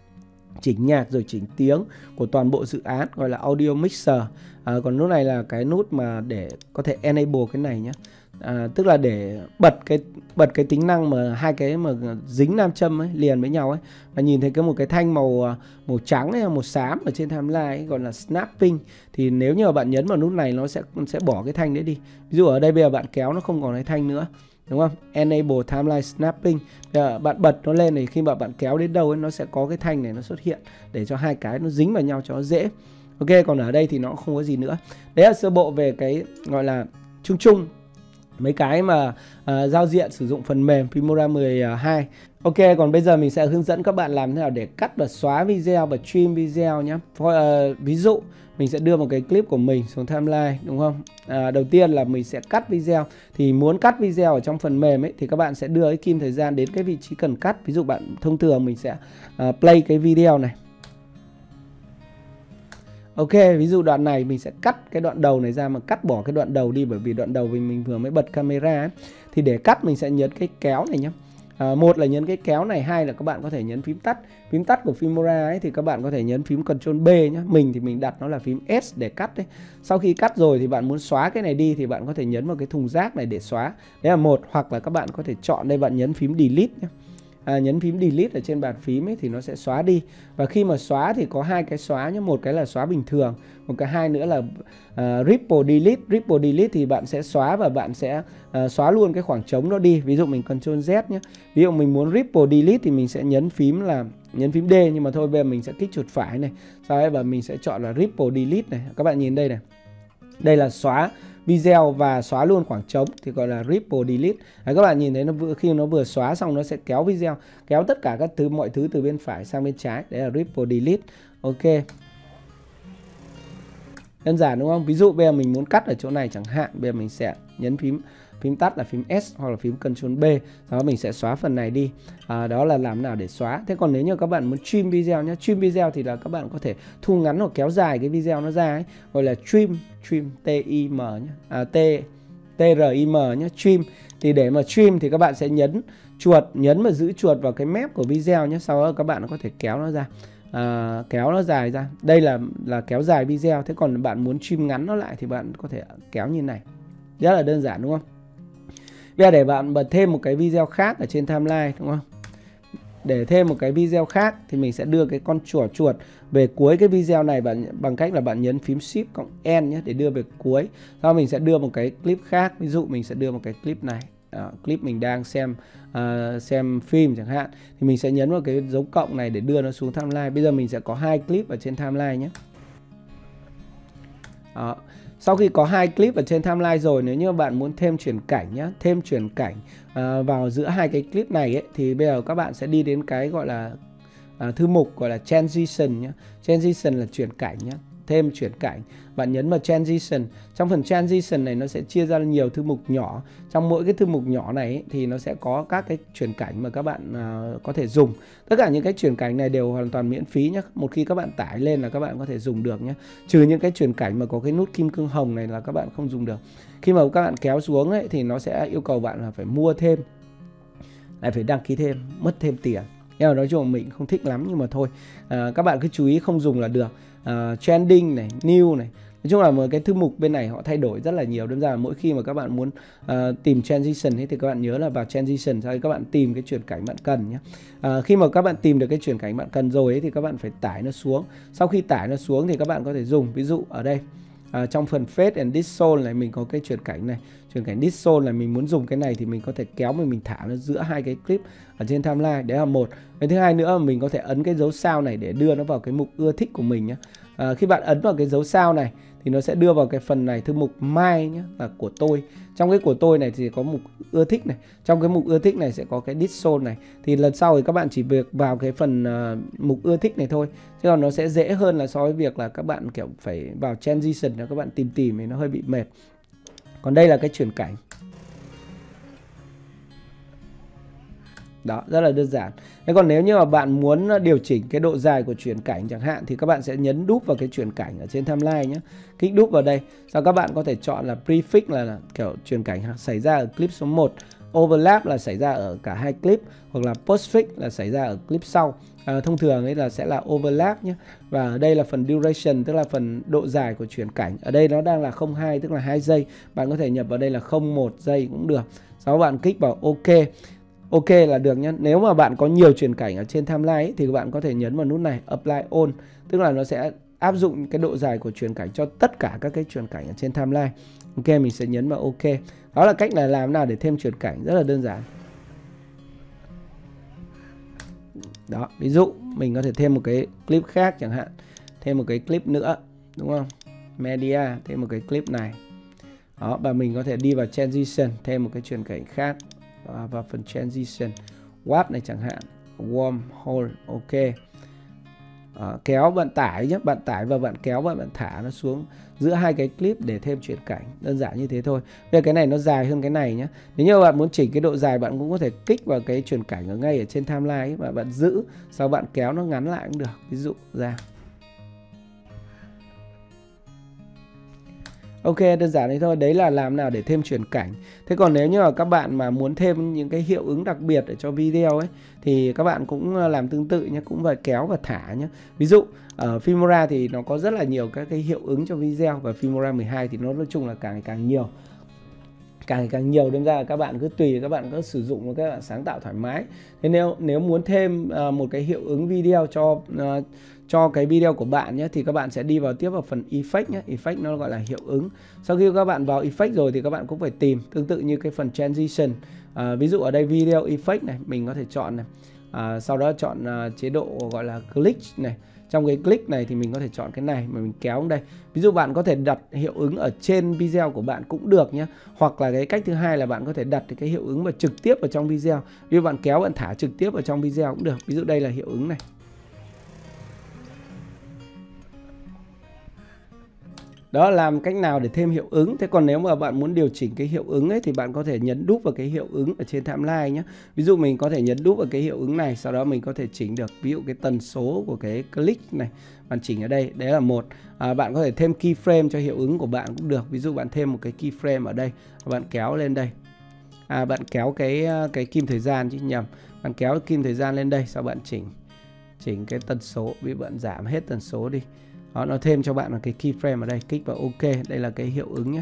nhạc rồi chỉnh tiếng của toàn bộ dự án, gọi là audio mixer. Còn nút này là cái nút mà để có thể enable cái này nhé. Tức là để bật cái tính năng mà hai cái mà dính nam châm ấy, liền với nhau ấy, và nhìn thấy một cái thanh màu trắng hay màu xám ở trên timeline ấy, gọi là snapping. Thì nếu như mà bạn nhấn vào nút này nó sẽ bỏ cái thanh đấy đi. Ví dụ ở đây bây giờ bạn kéo nó không còn cái thanh nữa, đúng không? Enable timeline snapping. Bạn bật nó lên thì khi mà bạn kéo đến đâu ấy, nó sẽ có cái thanh này nó xuất hiện để cho hai cái nó dính vào nhau cho nó dễ. Ok, còn ở đây thì nó không có gì nữa. Đấy là sơ bộ về cái gọi là chung mấy cái mà giao diện sử dụng phần mềm Filmora 12. Ok, còn bây giờ mình sẽ hướng dẫn các bạn làm thế nào để cắt và xóa video và trim video nhé. Ví dụ mình sẽ đưa một cái clip của mình xuống timeline, đúng không? Đầu tiên là mình sẽ cắt video. Thì muốn cắt video ở trong phần mềm ấy thì các bạn sẽ đưa cái kim thời gian đến cái vị trí cần cắt. Ví dụ bạn thông thường mình sẽ play cái video này. Ok, ví dụ đoạn này mình sẽ cắt cái đoạn đầu này ra, mà cắt bỏ cái đoạn đầu đi, bởi vì đoạn đầu mình vừa mới bật camera ấy. Thì để cắt mình sẽ nhấn cái kéo này nhé. Một là nhấn cái kéo này, hai là các bạn có thể nhấn phím tắt. Phím tắt của Filmora ấy thì các bạn có thể nhấn phím Ctrl B nhé. Mình thì mình đặt nó là phím S để cắt đấy. Sau khi cắt rồi thì bạn muốn xóa cái này đi thì bạn có thể nhấn vào cái thùng rác này để xóa. Đấy là một, hoặc là các bạn có thể chọn đây, bạn nhấn phím Delete nhé. Nhấn phím Delete ở trên bàn phím ấy thì nó sẽ xóa đi. Và khi mà xóa thì có hai cái xóa nhé. Một cái là xóa bình thường, một cái hai nữa là Ripple Delete. Ripple Delete thì bạn sẽ xóa và bạn sẽ xóa luôn cái khoảng trống đó đi. Ví dụ mình Ctrl Z nhé. Ví dụ mình muốn Ripple Delete thì mình sẽ nhấn phím D, nhưng mà thôi bây giờ mình sẽ kích chuột phải này. Sau đấy và mình sẽ chọn là Ripple Delete này. Các bạn nhìn đây này. Đây là xóa video và xóa luôn khoảng trống thì gọi là Ripple Delete. Đấy, các bạn nhìn thấy khi nó vừa xóa xong nó sẽ kéo video, kéo tất cả các thứ, mọi thứ từ bên phải sang bên trái. Đấy là Ripple Delete. Ok, đơn giản đúng không? Ví dụ bây giờ mình muốn cắt ở chỗ này chẳng hạn, bây giờ mình sẽ nhấn phím tắt là phím S hoặc là phím Ctrl B, đó mình sẽ xóa phần này đi. Đó là làm nào để xóa. Thế còn nếu như các bạn muốn trim video nhé, trim video thì là các bạn có thể thu ngắn hoặc kéo dài cái video nó ra ấy, gọi là trim T-I-M nhé, T-R-I-M nhé, trim. Thì để mà trim thì các bạn sẽ nhấn và giữ chuột vào cái mép của video nhé, sau đó các bạn có thể kéo nó ra. Kéo nó dài ra. Đây là kéo dài video. Thế còn bạn muốn trim ngắn nó lại thì bạn có thể kéo như này. Rất là đơn giản đúng không? Bây giờ để bạn bật thêm một cái video khác ở trên timeline, đúng không? Để thêm một cái video khác thì mình sẽ đưa cái con chuột về cuối cái video này bằng cách là bạn nhấn phím Shift cộng N nhé, để đưa về cuối. Sau mình sẽ đưa một cái clip khác. Ví dụ mình sẽ đưa một cái clip này. Clip mình đang xem phim chẳng hạn, thì mình sẽ nhấn vào cái dấu cộng này để đưa nó xuống timeline. Bây giờ mình sẽ có hai clip ở trên timeline nhé. Sau khi có hai clip ở trên timeline rồi, nếu như bạn muốn thêm chuyển cảnh nhé, thêm chuyển cảnh vào giữa hai cái clip này ấy, thì bây giờ các bạn sẽ đi đến cái gọi là thư mục gọi là transition nhé. Transition là chuyển cảnh nhé, thêm chuyển cảnh. Bạn nhấn vào transition. Trong phần transition này nó sẽ chia ra nhiều thư mục nhỏ. Trong mỗi cái thư mục nhỏ này ấy, thì nó sẽ có các cái chuyển cảnh mà các bạn có thể dùng. Tất cả những cái chuyển cảnh này đều hoàn toàn miễn phí nhé. Một khi các bạn tải lên là các bạn có thể dùng được nhé. Trừ những cái chuyển cảnh mà có cái nút kim cương hồng này là các bạn không dùng được. Khi mà các bạn kéo xuống ấy, thì nó sẽ yêu cầu bạn là phải mua thêm, lại phải đăng ký thêm, mất thêm tiền. Nhưng mà nói chung là mình không thích lắm, nhưng mà thôi, các bạn cứ chú ý không dùng là được. Trending này, new này, nói chung là một cái thư mục bên này họ thay đổi rất là nhiều. Đơn giản là mỗi khi mà các bạn muốn tìm transition ấy, thì các bạn nhớ là vào transition, sau đó các bạn tìm cái chuyển cảnh bạn cần nhé. Khi mà các bạn tìm được cái chuyển cảnh bạn cần rồi ấy, thì các bạn phải tải nó xuống. Sau khi tải nó xuống thì các bạn có thể dùng, ví dụ ở đây trong phần Fade and Dissolve này mình có cái chuyển cảnh này, chuyển cảnh Dissolve là mình muốn dùng cái này thì mình có thể kéo mình thả nó giữa hai cái clip ở trên timeline, đấy là một. Cái thứ hai nữa mình có thể ấn cái dấu sao này để đưa nó vào cái mục ưa thích của mình nhé. Khi bạn ấn vào cái dấu sao này thì nó sẽ đưa vào cái phần này, thư mục My nhé, là của tôi. Trong cái của tôi này thì có mục ưa thích này, trong cái mục ưa thích này sẽ có cái Dissolve này. Thì lần sau thì các bạn chỉ việc vào cái phần mục ưa thích này thôi, chứ còn nó sẽ dễ hơn là so với việc là các bạn kiểu phải vào transition là các bạn tìm thì nó hơi bị mệt. Còn đây là cái chuyển cảnh. Đó, rất là đơn giản. Thế còn nếu như mà bạn muốn điều chỉnh cái độ dài của chuyển cảnh chẳng hạn, thì các bạn sẽ nhấn đúp vào cái chuyển cảnh ở trên timeline nhé. Kích đúp vào đây. Sau các bạn có thể chọn là prefix là kiểu chuyển cảnh xảy ra ở clip số 1, overlap là xảy ra ở cả hai clip, hoặc là postfix là xảy ra ở clip sau. Thông thường ấy là sẽ là overlap nhé. Và ở đây là phần duration, tức là phần độ dài của chuyển cảnh. Ở đây nó đang là 02, tức là 2 giây. Bạn có thể nhập vào đây là 01 giây cũng được. Sau bạn kích vào OK. OK là được nhé. Nếu mà bạn có nhiều chuyển cảnh ở trên timeline ấy, thì các bạn có thể nhấn vào nút này Apply All, tức là nó sẽ áp dụng cái độ dài của chuyển cảnh cho tất cả các cái chuyển cảnh ở trên timeline. OK, mình sẽ nhấn vào OK. Đó là cách là làm nào để thêm chuyển cảnh, rất là đơn giản. Đó, ví dụ mình có thể thêm một cái clip khác chẳng hạn, thêm một cái clip nữa, đúng không? Media, thêm một cái clip này. Đó, và mình có thể đi vào transition, thêm một cái chuyển cảnh khác vào phần transition, warp này chẳng hạn, wormhole, OK. Kéo bạn tải nhé, bạn tải và bạn kéo và bạn thả nó xuống giữa hai cái clip để thêm chuyển cảnh, đơn giản như thế thôi. Bây giờ cái này nó dài hơn cái này nhé. Nếu như bạn muốn chỉnh cái độ dài, bạn cũng có thể kích vào cái chuyển cảnh ở ngay ở trên timeline ấy, và bạn giữ, sau bạn kéo nó ngắn lại cũng được, ví dụ ra. OK, đơn giản đấy thôi. Đấy là làm nào để thêm chuyển cảnh. Thế còn nếu như mà các bạn mà muốn thêm những cái hiệu ứng đặc biệt để cho video ấy, thì các bạn cũng làm tương tự nhé, cũng phải kéo và thả nhé. Ví dụ ở Filmora thì nó có rất là nhiều các cái hiệu ứng cho video, và Filmora 12 thì nó nói chung là càng nhiều. Càng nhiều, đâm ra là các bạn cứ tùy, các bạn cứ sử dụng và các bạn sáng tạo thoải mái. Thế nếu muốn thêm một cái hiệu ứng video cho cái video của bạn nhé, thì các bạn sẽ đi vào tiếp vào phần effect nhé. Effect nó gọi là hiệu ứng. Sau khi các bạn vào effect rồi thì các bạn cũng phải tìm tương tự như cái phần transition. Ví dụ ở đây video effect này, mình có thể chọn này. Sau đó chọn chế độ gọi là click này. Trong cái click này thì mình có thể chọn cái này mà mình kéo đến đây. Ví dụ bạn có thể đặt hiệu ứng ở trên video của bạn cũng được nhé. Hoặc là cái cách thứ hai là bạn có thể đặt cái hiệu ứng mà trực tiếp vào trong video. Ví dụ bạn kéo bạn thả trực tiếp vào trong video cũng được. Ví dụ đây là hiệu ứng này. Đó, làm cách nào để thêm hiệu ứng. Thế còn nếu mà bạn muốn điều chỉnh cái hiệu ứng ấy, thì bạn có thể nhấn đúp vào cái hiệu ứng ở trên timeline nhé. Ví dụ mình có thể nhấn đúp vào cái hiệu ứng này, sau đó mình có thể chỉnh được ví dụ cái tần số của cái click này, bạn chỉnh ở đây, đấy là một. Bạn có thể thêm keyframe cho hiệu ứng của bạn cũng được. Ví dụ bạn thêm một cái keyframe ở đây, bạn kéo lên đây. Bạn kéo cái kim thời gian chứ nhầm. Bạn kéo kim thời gian lên đây, sau bạn chỉnh cái tần số, ví dụ bạn giảm hết tần số đi. Đó, nó thêm cho bạn là cái keyframe ở đây, kích vào OK, đây là cái hiệu ứng nhé.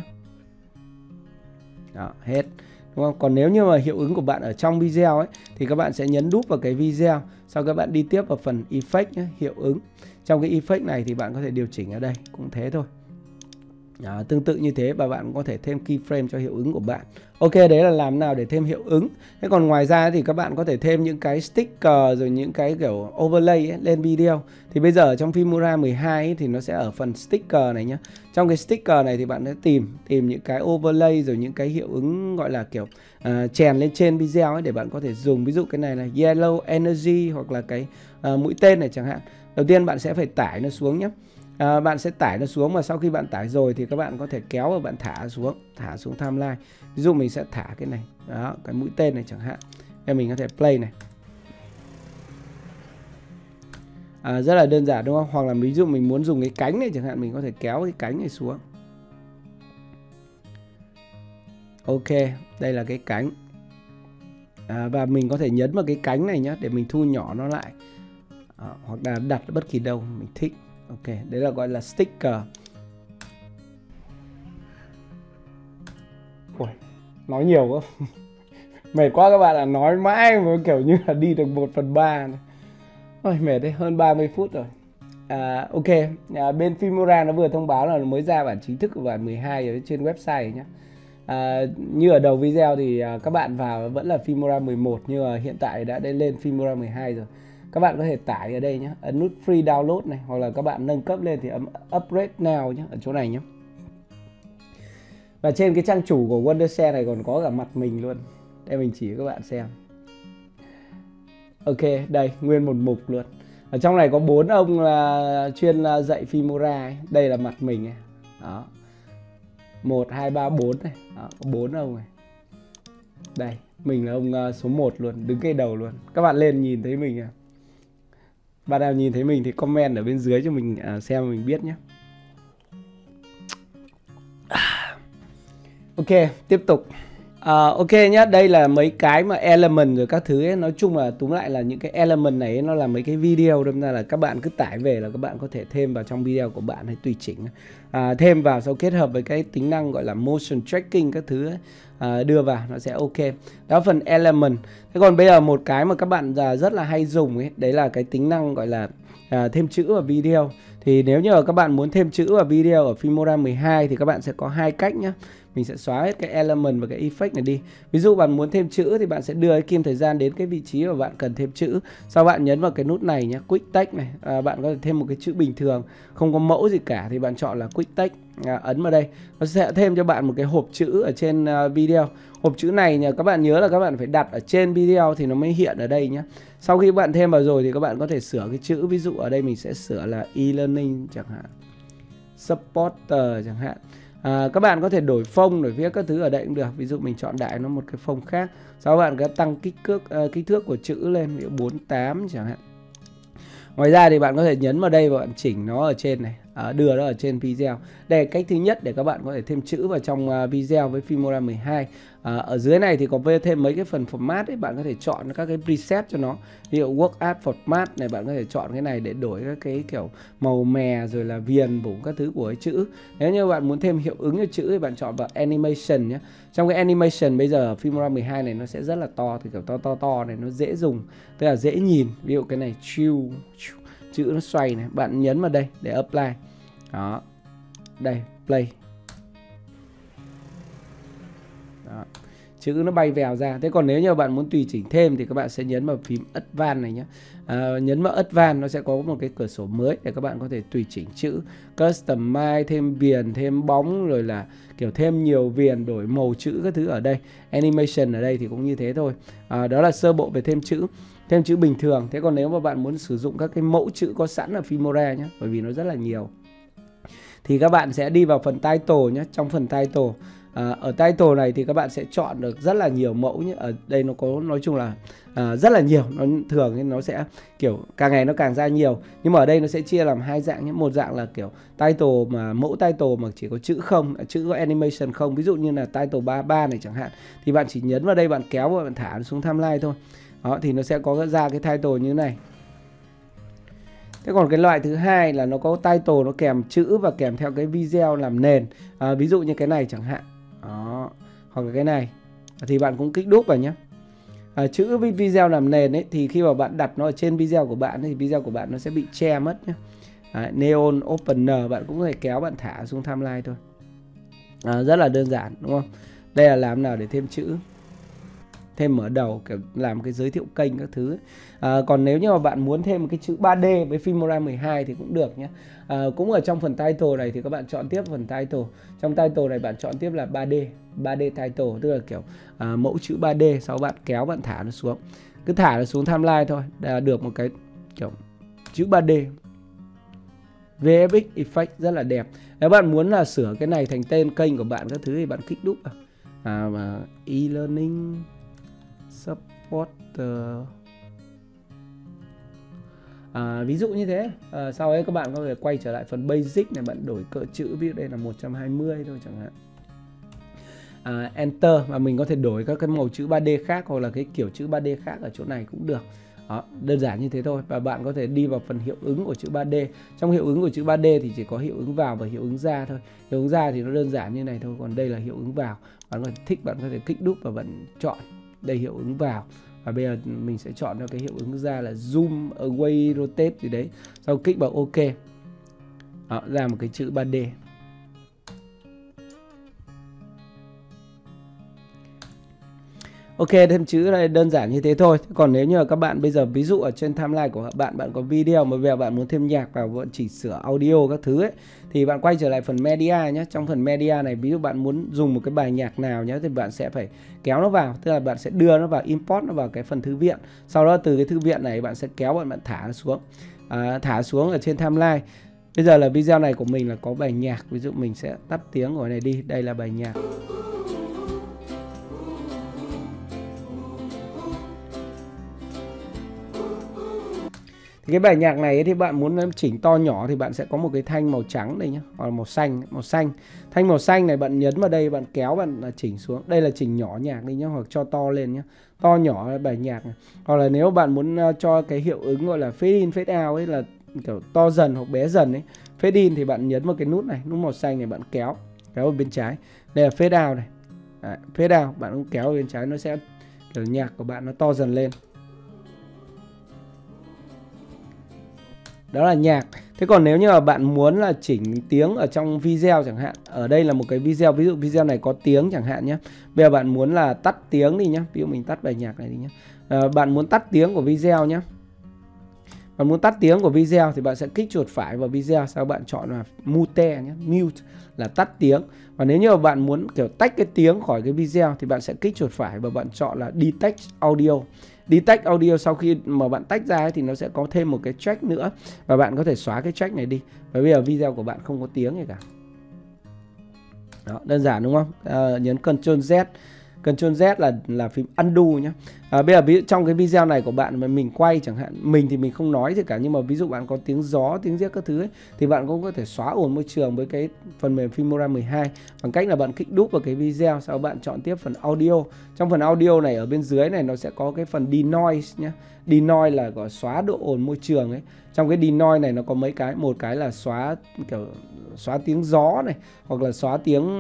Đó, hết. Đúng không? Còn nếu như mà hiệu ứng của bạn ở trong video ấy, thì các bạn sẽ nhấn đúp vào cái video, sau các bạn đi tiếp vào phần effect nhé, hiệu ứng. Trong cái effect này thì bạn có thể điều chỉnh ở đây, cũng thế thôi. Tương tự như thế, và bạn cũng có thể thêm keyframe cho hiệu ứng của bạn. Ok, đấy là làm nào để thêm hiệu ứng. Thế còn ngoài ra thì các bạn có thể thêm những cái sticker rồi những cái kiểu overlay ấy, lên video. Thì bây giờ trong Filmora 12 ấy, thì nó sẽ ở phần sticker này nhá. Trong cái sticker này thì bạn sẽ tìm những cái overlay rồi những cái hiệu ứng gọi là kiểu chèn lên trên video ấy để bạn có thể dùng. Ví dụ cái này là yellow energy hoặc là cái mũi tên này chẳng hạn. Đầu tiên bạn sẽ phải tải nó xuống nhé. Bạn sẽ tải nó xuống, mà sau khi bạn tải rồi thì các bạn có thể kéo và bạn thả xuống timeline. Ví dụ mình sẽ thả cái này, đó, cái mũi tên này chẳng hạn. Nên mình có thể play này. Rất là đơn giản đúng không? Hoặc là ví dụ mình muốn dùng cái cánh này chẳng hạn, mình có thể kéo cái cánh này xuống. Ok, đây là cái cánh. Và mình có thể nhấn vào cái cánh này nhé để mình thu nhỏ nó lại. Hoặc là đặt bất kỳ đâu mình thích. Ok, đấy là gọi là sticker. Ôi, nói nhiều quá. Mệt quá các bạn ạ, nói mãi mà kiểu như là đi được 1/3 này. Ôi, mệt đấy, hơn 30 phút rồi. Ok, bên Filmora nó vừa thông báo là nó mới ra bản chính thức của bản 12 ở trên website nhé. Như ở đầu video thì các bạn vào vẫn là Filmora 11, nhưng mà hiện tại đã lên Filmora 12 rồi. Các bạn có thể tải ở đây nhé, ấn nút free download này, hoặc là các bạn nâng cấp lên thì ấn upgrade now nhé, ở chỗ này nhé. Và trên cái trang chủ của Wondershare này còn có cả mặt mình luôn. Đây mình chỉ cho các bạn xem. Ok, đây nguyên một mục luôn. Ở trong này có 4 ông là chuyên dạy Filmora ấy. Đây là mặt mình này. Đó. 1, 2, 3, 4 này. Đó, có 4 ông này. Đây, mình là ông số 1 luôn, đứng cái đầu luôn. Các bạn lên nhìn thấy mình à? Bạn nào nhìn thấy mình thì comment ở bên dưới cho mình xem mình biết nhé. Ok, tiếp tục. Ok nhá, đây là mấy cái mà element rồi các thứ ấy. Nói chung là túm lại là những cái element này ấy, nó là mấy cái video, đâm ra là các bạn cứ tải về là các bạn có thể thêm vào trong video của bạn hay tùy chỉnh. Thêm vào sau kết hợp với cái tính năng gọi là motion tracking các thứ ấy, đưa vào nó sẽ ok. Đó phần element. Thế còn bây giờ một cái mà các bạn rất là hay dùng ấy, đấy là cái tính năng gọi là thêm chữ vào video. Thì nếu như các bạn muốn thêm chữ vào video ở Filmora 12 thì các bạn sẽ có hai cách nhé. Mình sẽ xóa hết cái element và cái effect này đi. Ví dụ bạn muốn thêm chữ thì bạn sẽ đưa cái kim thời gian đến cái vị trí mà bạn cần thêm chữ. Sau bạn nhấn vào cái nút này nhé, Quick Text này. Bạn có thể thêm một cái chữ bình thường, không có mẫu gì cả thì bạn chọn là Quick Text. Ấn vào đây, nó sẽ thêm cho bạn một cái hộp chữ ở trên video. Hộp chữ này các bạn nhớ là các bạn phải đặt ở trên video thì nó mới hiện ở đây nhé. Sau khi bạn thêm vào rồi thì các bạn có thể sửa cái chữ. Ví dụ ở đây mình sẽ sửa là e-learning chẳng hạn, supporter chẳng hạn. Các bạn có thể đổi phông, đổi viết các thứ ở đây cũng được. Ví dụ mình chọn đại nó một cái phông khác. Sau bạn có tăng kích thước của chữ lên, ví dụ 48 chẳng hạn. Ngoài ra thì bạn có thể nhấn vào đây và bạn chỉnh nó ở trên này, đưa nó ở trên video. Đây là cách thứ nhất để các bạn có thể thêm chữ vào trong video với Filmora 12. Ở dưới này thì có thêm mấy cái phần format ấy, bạn có thể chọn các cái preset cho nó. Ví dụ work art format này, bạn có thể chọn cái này để đổi các cái kiểu màu mè rồi là viền vùng các thứ của cái chữ. Nếu như bạn muốn thêm hiệu ứng cho chữ thì bạn chọn vào animation nhé. Trong cái animation bây giờ Filmora 12 này nó sẽ rất là to, thì kiểu to này nó dễ dùng, tức là dễ nhìn. Ví dụ cái này chữ nó xoay này, bạn nhấn vào đây để apply. Đó. Đây, play. Đó. Chữ nó bay vèo ra. Thế còn nếu như bạn muốn tùy chỉnh thêm thì các bạn sẽ nhấn vào phím Advanced này nhé. Nhấn vào Advanced nó sẽ có một cái cửa sổ mới để các bạn có thể tùy chỉnh chữ, customize, thêm viền, thêm bóng, rồi là kiểu thêm nhiều viền, đổi màu chữ các thứ ở đây. Animation ở đây thì cũng như thế thôi. Đó là sơ bộ về thêm chữ bình thường. Thế còn nếu mà bạn muốn sử dụng các cái mẫu chữ có sẵn ở Filmora nhé, bởi vì nó rất là nhiều, thì các bạn sẽ đi vào phần title nhé. Trong phần title, ở title này thì các bạn sẽ chọn được rất là nhiều mẫu nhé. Ở đây nó có nói chung là rất là nhiều. Nó thường thì nó sẽ kiểu càng ngày nó càng ra nhiều. Nhưng mà ở đây nó sẽ chia làm hai dạng nhé. Một dạng là kiểu title mà mẫu title mà chỉ có chữ không, chữ có animation không. Ví dụ như là title 33 này chẳng hạn, thì bạn chỉ nhấn vào đây, bạn kéo và bạn thả nó xuống timeline thôi. Đó, thì nó sẽ có ra cái title như thế này. Thế còn cái loại thứ hai là nó có title, nó kèm chữ và kèm theo cái video làm nền. Ví dụ như cái này chẳng hạn. Đó. Hoặc là cái này thì bạn cũng kích đúp vào nhé. Chữ với video làm nền ấy, thì khi mà bạn đặt nó ở trên video của bạn thì video của bạn nó sẽ bị che mất nhé. Neon Opener bạn cũng có thể kéo bạn thả xuống timeline thôi. Rất là đơn giản đúng không? Đây là làm nào để thêm chữ, thêm mở đầu, kiểu làm cái giới thiệu kênh các thứ. Còn nếu như mà bạn muốn thêm một cái chữ 3D với Filmora 12 thì cũng được nhé. Cũng ở trong phần title này thì các bạn chọn tiếp phần title. Trong title này bạn chọn tiếp là 3D title, tức là kiểu mẫu chữ 3D. Sau bạn kéo, bạn thả nó xuống, cứ thả nó xuống timeline thôi là được một cái kiểu chữ 3D. VFX effect rất là đẹp. Nếu bạn muốn là sửa cái này thành tên kênh của bạn các thứ thì bạn kích đúp vào e-learning support, ví dụ như thế. Sau đấy các bạn có thể quay trở lại phần basic này, bạn đổi cỡ chữ, ví dụ đây là 120 thôi chẳng hạn. Enter, và mình có thể đổi các cái màu chữ 3D khác hoặc là cái kiểu chữ 3D khác ở chỗ này cũng được. Đó, đơn giản như thế thôi. Và bạn có thể đi vào phần hiệu ứng của chữ 3D. Trong hiệu ứng của chữ 3D thì chỉ có hiệu ứng vào và hiệu ứng ra thôi. Hiệu ứng ra thì nó đơn giản như này thôi, còn đây là hiệu ứng vào. Bạn có thể thích, bạn có thể kích đúp và bạn chọn đây hiệu ứng vào. Và bây giờ mình sẽ chọn cho cái hiệu ứng ra là zoom, away, rotate gì đấy. Sau kích vào OK. Đó, ra một cái chữ 3D. Ok, thêm chữ này đơn giản như thế thôi. Còn nếu như là các bạn bây giờ ví dụ ở trên timeline của bạn, bạn có video mà bây giờ bạn muốn thêm nhạc vào, bạn chỉ sửa audio các thứ ấy, thì bạn quay trở lại phần media nhé. Trong phần media này, ví dụ bạn muốn dùng một cái bài nhạc nào nhé, thì bạn sẽ phải kéo nó vào, tức là bạn sẽ đưa nó vào, import nó vào cái phần thư viện. Sau đó từ cái thư viện này bạn sẽ kéo, bạn thả nó xuống, thả xuống ở trên timeline. Bây giờ là video này của mình là có bài nhạc, ví dụ mình sẽ tắt tiếng của này đi. Đây là bài nhạc. Thì cái bài nhạc này thì bạn muốn chỉnh to nhỏ thì bạn sẽ có một cái thanh màu trắng đây nhé, hoặc là màu xanh. Thanh màu xanh này bạn nhấn vào đây, bạn kéo, bạn chỉnh xuống. Đây là chỉnh nhỏ nhạc đi nhé, hoặc cho to lên nhé. To nhỏ là bài nhạc này. Hoặc là nếu bạn muốn cho cái hiệu ứng gọi là fade in fade out ấy, là kiểu to dần hoặc bé dần ấy. Fade in thì bạn nhấn vào cái nút này, nút màu xanh này, bạn kéo ở bên trái. Đây là fade out này. Fade out bạn cũng kéo ở bên trái, nó sẽ kiểu nhạc của bạn nó to dần lên. Đó là nhạc. Thế còn nếu như là bạn muốn là chỉnh tiếng ở trong video chẳng hạn, ở đây là một cái video, ví dụ video này có tiếng chẳng hạn nhé. Bây giờ bạn muốn là tắt tiếng đi nhé, ví dụ mình tắt bài nhạc này đi nhé. Bạn muốn tắt tiếng của video nhé. Bạn muốn tắt tiếng của video thì bạn sẽ kích chuột phải vào video, sau bạn chọn là mute nhé, mute là tắt tiếng. Và nếu như mà bạn muốn kiểu tách cái tiếng khỏi cái video thì bạn sẽ kích chuột phải và bạn chọn là detach audio. Detach audio, sau khi mà bạn tách ra ấy, thì nó sẽ có thêm một cái track nữa và bạn có thể xóa cái track này đi. Và bây giờ video của bạn không có tiếng gì cả. Đó, đơn giản đúng không? Nhấn Ctrl Z. Ctrl Z là phím undo nhé. Bây giờ ví dụ trong cái video này của bạn mà mình quay chẳng hạn, mình thì mình không nói gì cả, nhưng mà ví dụ bạn có tiếng gió, tiếng rét các thứ ấy, thì bạn cũng có thể xóa ồn môi trường với cái phần mềm Filmora 12 bằng cách là bạn kích đúp vào cái video, sau bạn chọn tiếp phần audio. Trong phần audio này ở bên dưới này nó sẽ có cái phần denoise nhé. Denoise là có xóa độ ồn môi trường ấy. Trong cái denoise này nó có mấy cái, một cái là xóa kiểu xóa tiếng gió này, hoặc là xóa tiếng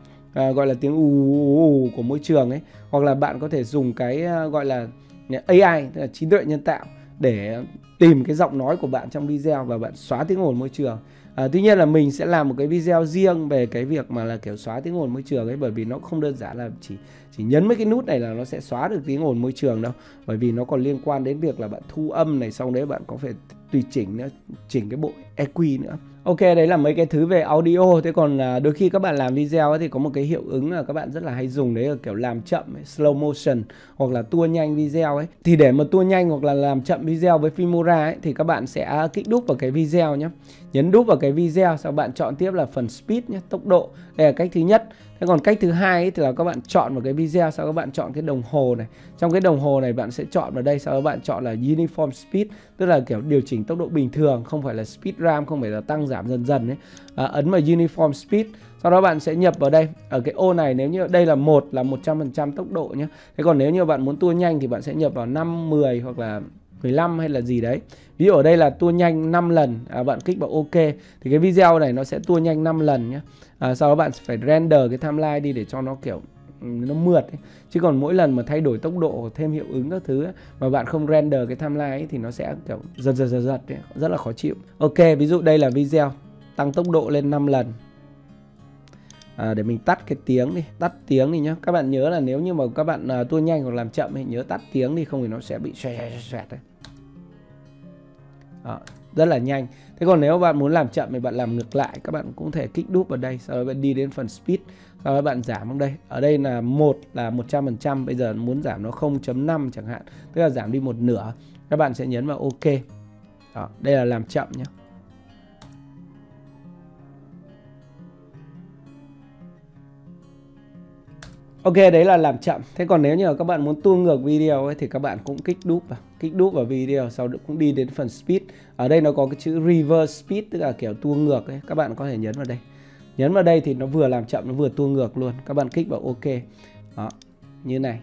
gọi là tiếng ù của môi trường ấy, hoặc là bạn có thể dùng cái gọi là AI, tức là trí tuệ nhân tạo, để tìm cái giọng nói của bạn trong video và bạn xóa tiếng ồn môi trường. Tuy nhiên là mình sẽ làm một cái video riêng về cái việc mà là kiểu xóa tiếng ồn môi trường ấy, bởi vì nó không đơn giản là chỉ nhấn mấy cái nút này là nó sẽ xóa được tiếng ồn môi trường đâu, bởi vì nó còn liên quan đến việc là bạn thu âm này, xong đấy bạn có phải tùy chỉnh nữa, chỉnh cái bộ EQ nữa. Ok, đấy là mấy cái thứ về audio. Thế còn đôi khi các bạn làm video ấy, thì có một cái hiệu ứng là các bạn rất là hay dùng, đấy là kiểu làm chậm ấy, slow motion, hoặc là tua nhanh video ấy. Thì để mà tua nhanh hoặc là làm chậm video với Filmora ấy, thì các bạn sẽ kích đúp vào cái video nhé. Nhấn đúp vào cái video, sau bạn chọn tiếp là phần speed nhé, tốc độ. Đây là cách thứ nhất. Thế còn cách thứ hai ấy, thì là các bạn chọn vào cái video, sau các bạn chọn cái đồng hồ này. Trong cái đồng hồ này bạn sẽ chọn vào đây, sau đó bạn chọn là uniform speed, tức là kiểu điều chỉnh tốc độ bình thường, không phải là speed RAM, không phải là tăng giảm dần dần ấy. Ấn vào uniform speed, sau đó bạn sẽ nhập vào đây. Ở cái ô này, nếu như đây là 1 là 100% tốc độ nhé. Thế còn nếu như bạn muốn tua nhanh thì bạn sẽ nhập vào 5, 10 hoặc là 15 hay là gì đấy. Ví dụ ở đây là tua nhanh 5 lần, bạn kích vào OK thì cái video này nó sẽ tua nhanh 5 lần nhé. Sau đó bạn phải render cái timeline đi để cho nó kiểu nó mượt ấy. Chứ còn mỗi lần mà thay đổi tốc độ, thêm hiệu ứng các thứ ấy, mà bạn không render cái timeline ấy, thì nó sẽ kiểu giật ấy, rất là khó chịu. Ok, ví dụ đây là video tăng tốc độ lên 5 lần. để mình tắt cái tiếng đi, tắt tiếng đi nhá. Các bạn nhớ là nếu như mà các bạn tua nhanh hoặc làm chậm thì nhớ tắt tiếng đi, không thì nó sẽ bị xoẹt đấy. Đó, rất là nhanh. Thế còn nếu bạn muốn làm chậm thì bạn làm ngược lại, các bạn cũng thể kích đúp vào đây, sau đó bạn đi đến phần speed, sau đó bạn giảm vào đây. Ở đây là 1 là 100%, bây giờ muốn giảm nó 0.5 chẳng hạn, tức là giảm đi một nửa. Các bạn sẽ nhấn vào OK. Đó, đây là làm chậm nhé. Ok, đấy là làm chậm. Thế còn nếu như là các bạn muốn tua ngược video ấy, thì các bạn cũng kích đúp vào video, sau đó cũng đi đến phần speed. Ở đây nó có cái chữ reverse speed, tức là kiểu tua ngược ấy. Các bạn có thể nhấn vào đây. Nhấn vào đây thì nó vừa làm chậm, nó vừa tua ngược luôn. Các bạn kích vào OK. Đó, như này.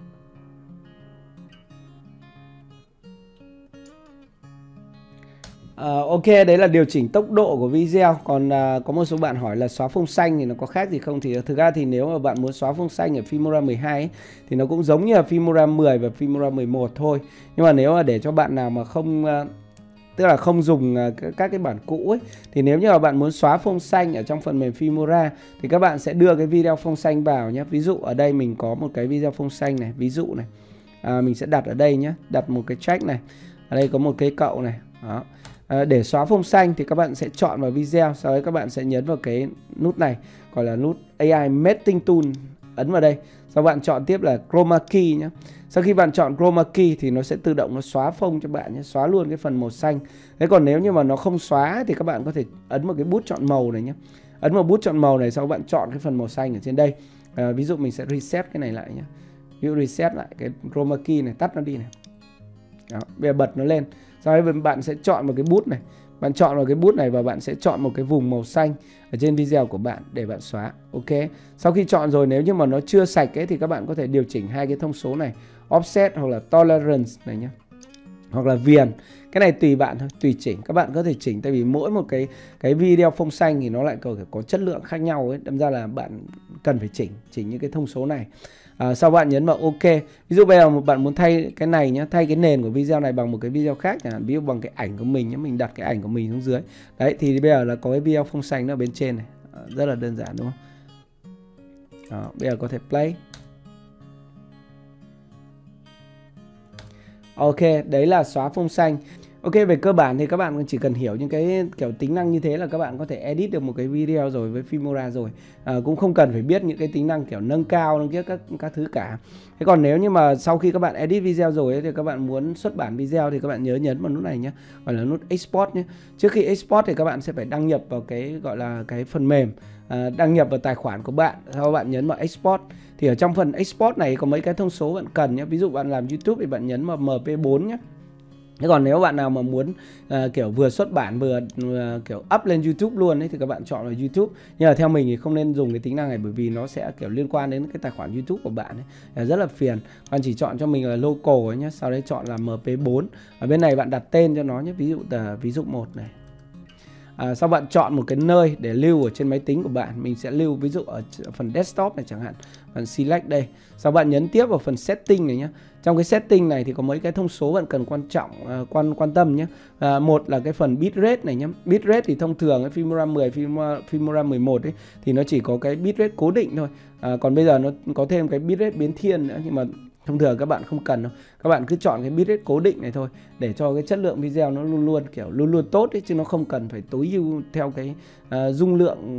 Ok, đấy là điều chỉnh tốc độ của video. Còn có một số bạn hỏi là xóa phông xanh thì nó có khác gì không? Thì thực ra thì nếu mà bạn muốn xóa phông xanh ở Filmora 12 ấy, thì nó cũng giống như là Filmora 10 và Filmora 11 thôi. Nhưng mà nếu mà để cho bạn nào mà không tức là không dùng các cái bản cũ ấy, thì nếu như là bạn muốn xóa phông xanh ở trong phần mềm Filmora thì các bạn sẽ đưa cái video phông xanh vào nhé. Ví dụ ở đây mình có một cái video phông xanh này, ví dụ này, mình sẽ đặt ở đây nhé, đặt một cái track này, ở đây có một cái cậu này. Đó. Để xóa phông xanh thì các bạn sẽ chọn vào video, sau đấy các bạn sẽ nhấn vào cái nút này gọi là nút AI Mating Tool, ấn vào đây. Sau bạn chọn tiếp là Chroma Key nhé. Sau khi bạn chọn Chroma Key thì nó sẽ tự động nó xóa phông cho bạn nhé, xóa luôn cái phần màu xanh. Thế còn nếu như mà nó không xóa thì các bạn có thể ấn vào cái bút chọn màu này nhé. Ấn vào bút chọn màu này, sau bạn chọn cái phần màu xanh ở trên đây. Ví dụ mình sẽ reset cái này lại nhé. Ví dụ reset lại cái Chroma Key này, tắt nó đi này. Đó, bây giờ bật nó lên. Sau đó bạn sẽ chọn một cái bút này. Bạn chọn vào cái bút này và bạn sẽ chọn một cái vùng màu xanh ở trên video của bạn để bạn xóa. Ok. Sau khi chọn rồi, nếu như mà nó chưa sạch ấy, thì các bạn có thể điều chỉnh hai cái thông số này, offset hoặc là tolerance này nhé, hoặc là viền. Cái này tùy bạn thôi, tùy chỉnh. Các bạn có thể chỉnh, tại vì mỗi một cái video phông xanh thì nó lại có chất lượng khác nhau ấy, đâm ra là bạn cần phải chỉnh những cái thông số này. Sau bạn nhấn vào OK. Ví dụ bây giờ bạn muốn thay cái này nhé, thay cái nền của video này bằng một cái video khác chẳng hạn, ví dụ bằng cái ảnh của mình nhé, mình đặt cái ảnh của mình xuống dưới. Đấy, thì bây giờ là có cái video phông xanh nó ở bên trên này. Rất là đơn giản đúng không? Đó, bây giờ có thể play. Ok, đấy là xóa phông xanh. Ok, về cơ bản thì các bạn chỉ cần hiểu những cái kiểu tính năng như thế là các bạn có thể edit được một cái video rồi với Filmora rồi. Cũng không cần phải biết những cái tính năng kiểu nâng cao, nâng kiếc các thứ cả. Thế còn nếu như mà sau khi các bạn edit video rồi ấy, thì các bạn muốn xuất bản video thì các bạn nhớ nhấn vào nút này nhé, gọi là nút Export nhé. Trước khi Export thì các bạn sẽ phải đăng nhập vào cái gọi là cái phần mềm, đăng nhập vào tài khoản của bạn, sau bạn nhấn vào Export. Thì ở trong phần Export này có mấy cái thông số bạn cần nhé. Ví dụ bạn làm YouTube thì bạn nhấn vào MP4 nhé. Thế còn nếu bạn nào mà muốn kiểu vừa xuất bản vừa kiểu up lên YouTube luôn ấy, thì các bạn chọn vào YouTube. Nhưng mà theo mình thì không nên dùng cái tính năng này, bởi vì nó sẽ kiểu liên quan đến cái tài khoản YouTube của bạn ấy, rất là phiền. Bạn chỉ chọn cho mình là local ấy nhé, sau đấy chọn là MP4. Ở bên này bạn đặt tên cho nó nhé, ví dụ 1 này. Sau bạn chọn một cái nơi để lưu ở trên máy tính của bạn. Mình sẽ lưu ví dụ ở phần desktop này chẳng hạn. Bạn select đây. Sau bạn nhấn tiếp vào phần setting này nhé. Trong cái setting này thì có mấy cái thông số bạn cần quan tâm nhé. Một là cái phần bitrate này nhé. Bitrate thì thông thường cái Filmora 10, Filmora 11 ấy, thì nó chỉ có cái bitrate cố định thôi. Còn bây giờ nó có thêm cái bitrate biến thiên nữa, nhưng mà thông thường các bạn không cần đâu. Các bạn cứ chọn cái bitrate cố định này thôi, để cho cái chất lượng video nó luôn luôn tốt ấy, chứ nó không cần phải tối ưu theo cái dung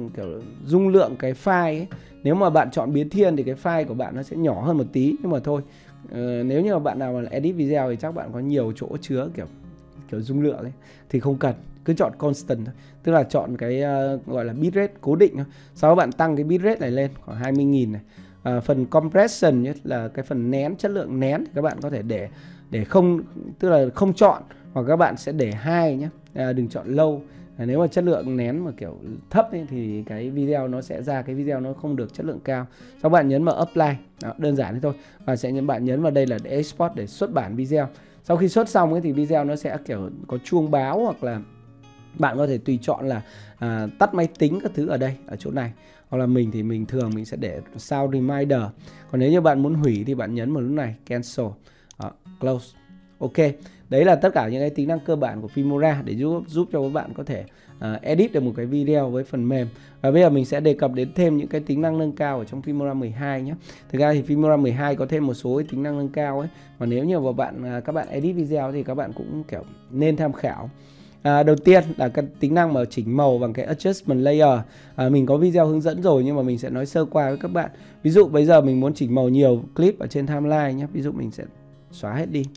lượng cái file ấy. Nếu mà bạn chọn biến thiên thì cái file của bạn nó sẽ nhỏ hơn một tí, nhưng mà thôi, nếu như mà bạn nào mà edit video thì chắc bạn có nhiều chỗ chứa kiểu dung lượng ấy, thì không cần, cứ chọn constant thôi, tức là chọn cái gọi là bitrate cố định thôi. Sau đó bạn tăng cái bitrate này lên khoảng 20.000 này. Phần compression nhất là cái phần nén, chất lượng nén thì các bạn có thể để không, tức là không chọn, hoặc các bạn sẽ để 2 nhé, đừng chọn low. Nếu mà chất lượng nén mà kiểu thấp ấy, thì cái video nó sẽ ra cái video nó không được chất lượng cao. Sau bạn nhấn vào apply. Đó, đơn giản thế thôi. Và bạn nhấn vào đây là để export, để xuất bản video. Sau khi xuất xong ấy, thì video nó sẽ kiểu có chuông báo, hoặc là bạn có thể tùy chọn là tắt máy tính các thứ ở đây, ở chỗ này. Hoặc là mình thường sẽ để sound reminder. Còn nếu như bạn muốn hủy thì bạn nhấn vào lúc này cancel. Đó, close. Ok, đấy là tất cả những cái tính năng cơ bản của Filmora để giúp cho các bạn có thể edit được một cái video với phần mềm. Và bây giờ mình sẽ đề cập đến thêm những cái tính năng nâng cao ở trong Filmora 12 nhé. Thực ra thì Filmora 12 có thêm một số cái tính năng nâng cao ấy, mà nếu như các bạn edit video thì các bạn cũng kiểu nên tham khảo. Đầu tiên là cái tính năng mà chỉnh màu bằng cái adjustment layer. Mình có video hướng dẫn rồi nhưng mà mình sẽ nói sơ qua với các bạn. Ví dụ bây giờ mình muốn chỉnh màu nhiều clip ở trên timeline nhé. Ví dụ mình sẽ xóa hết đi.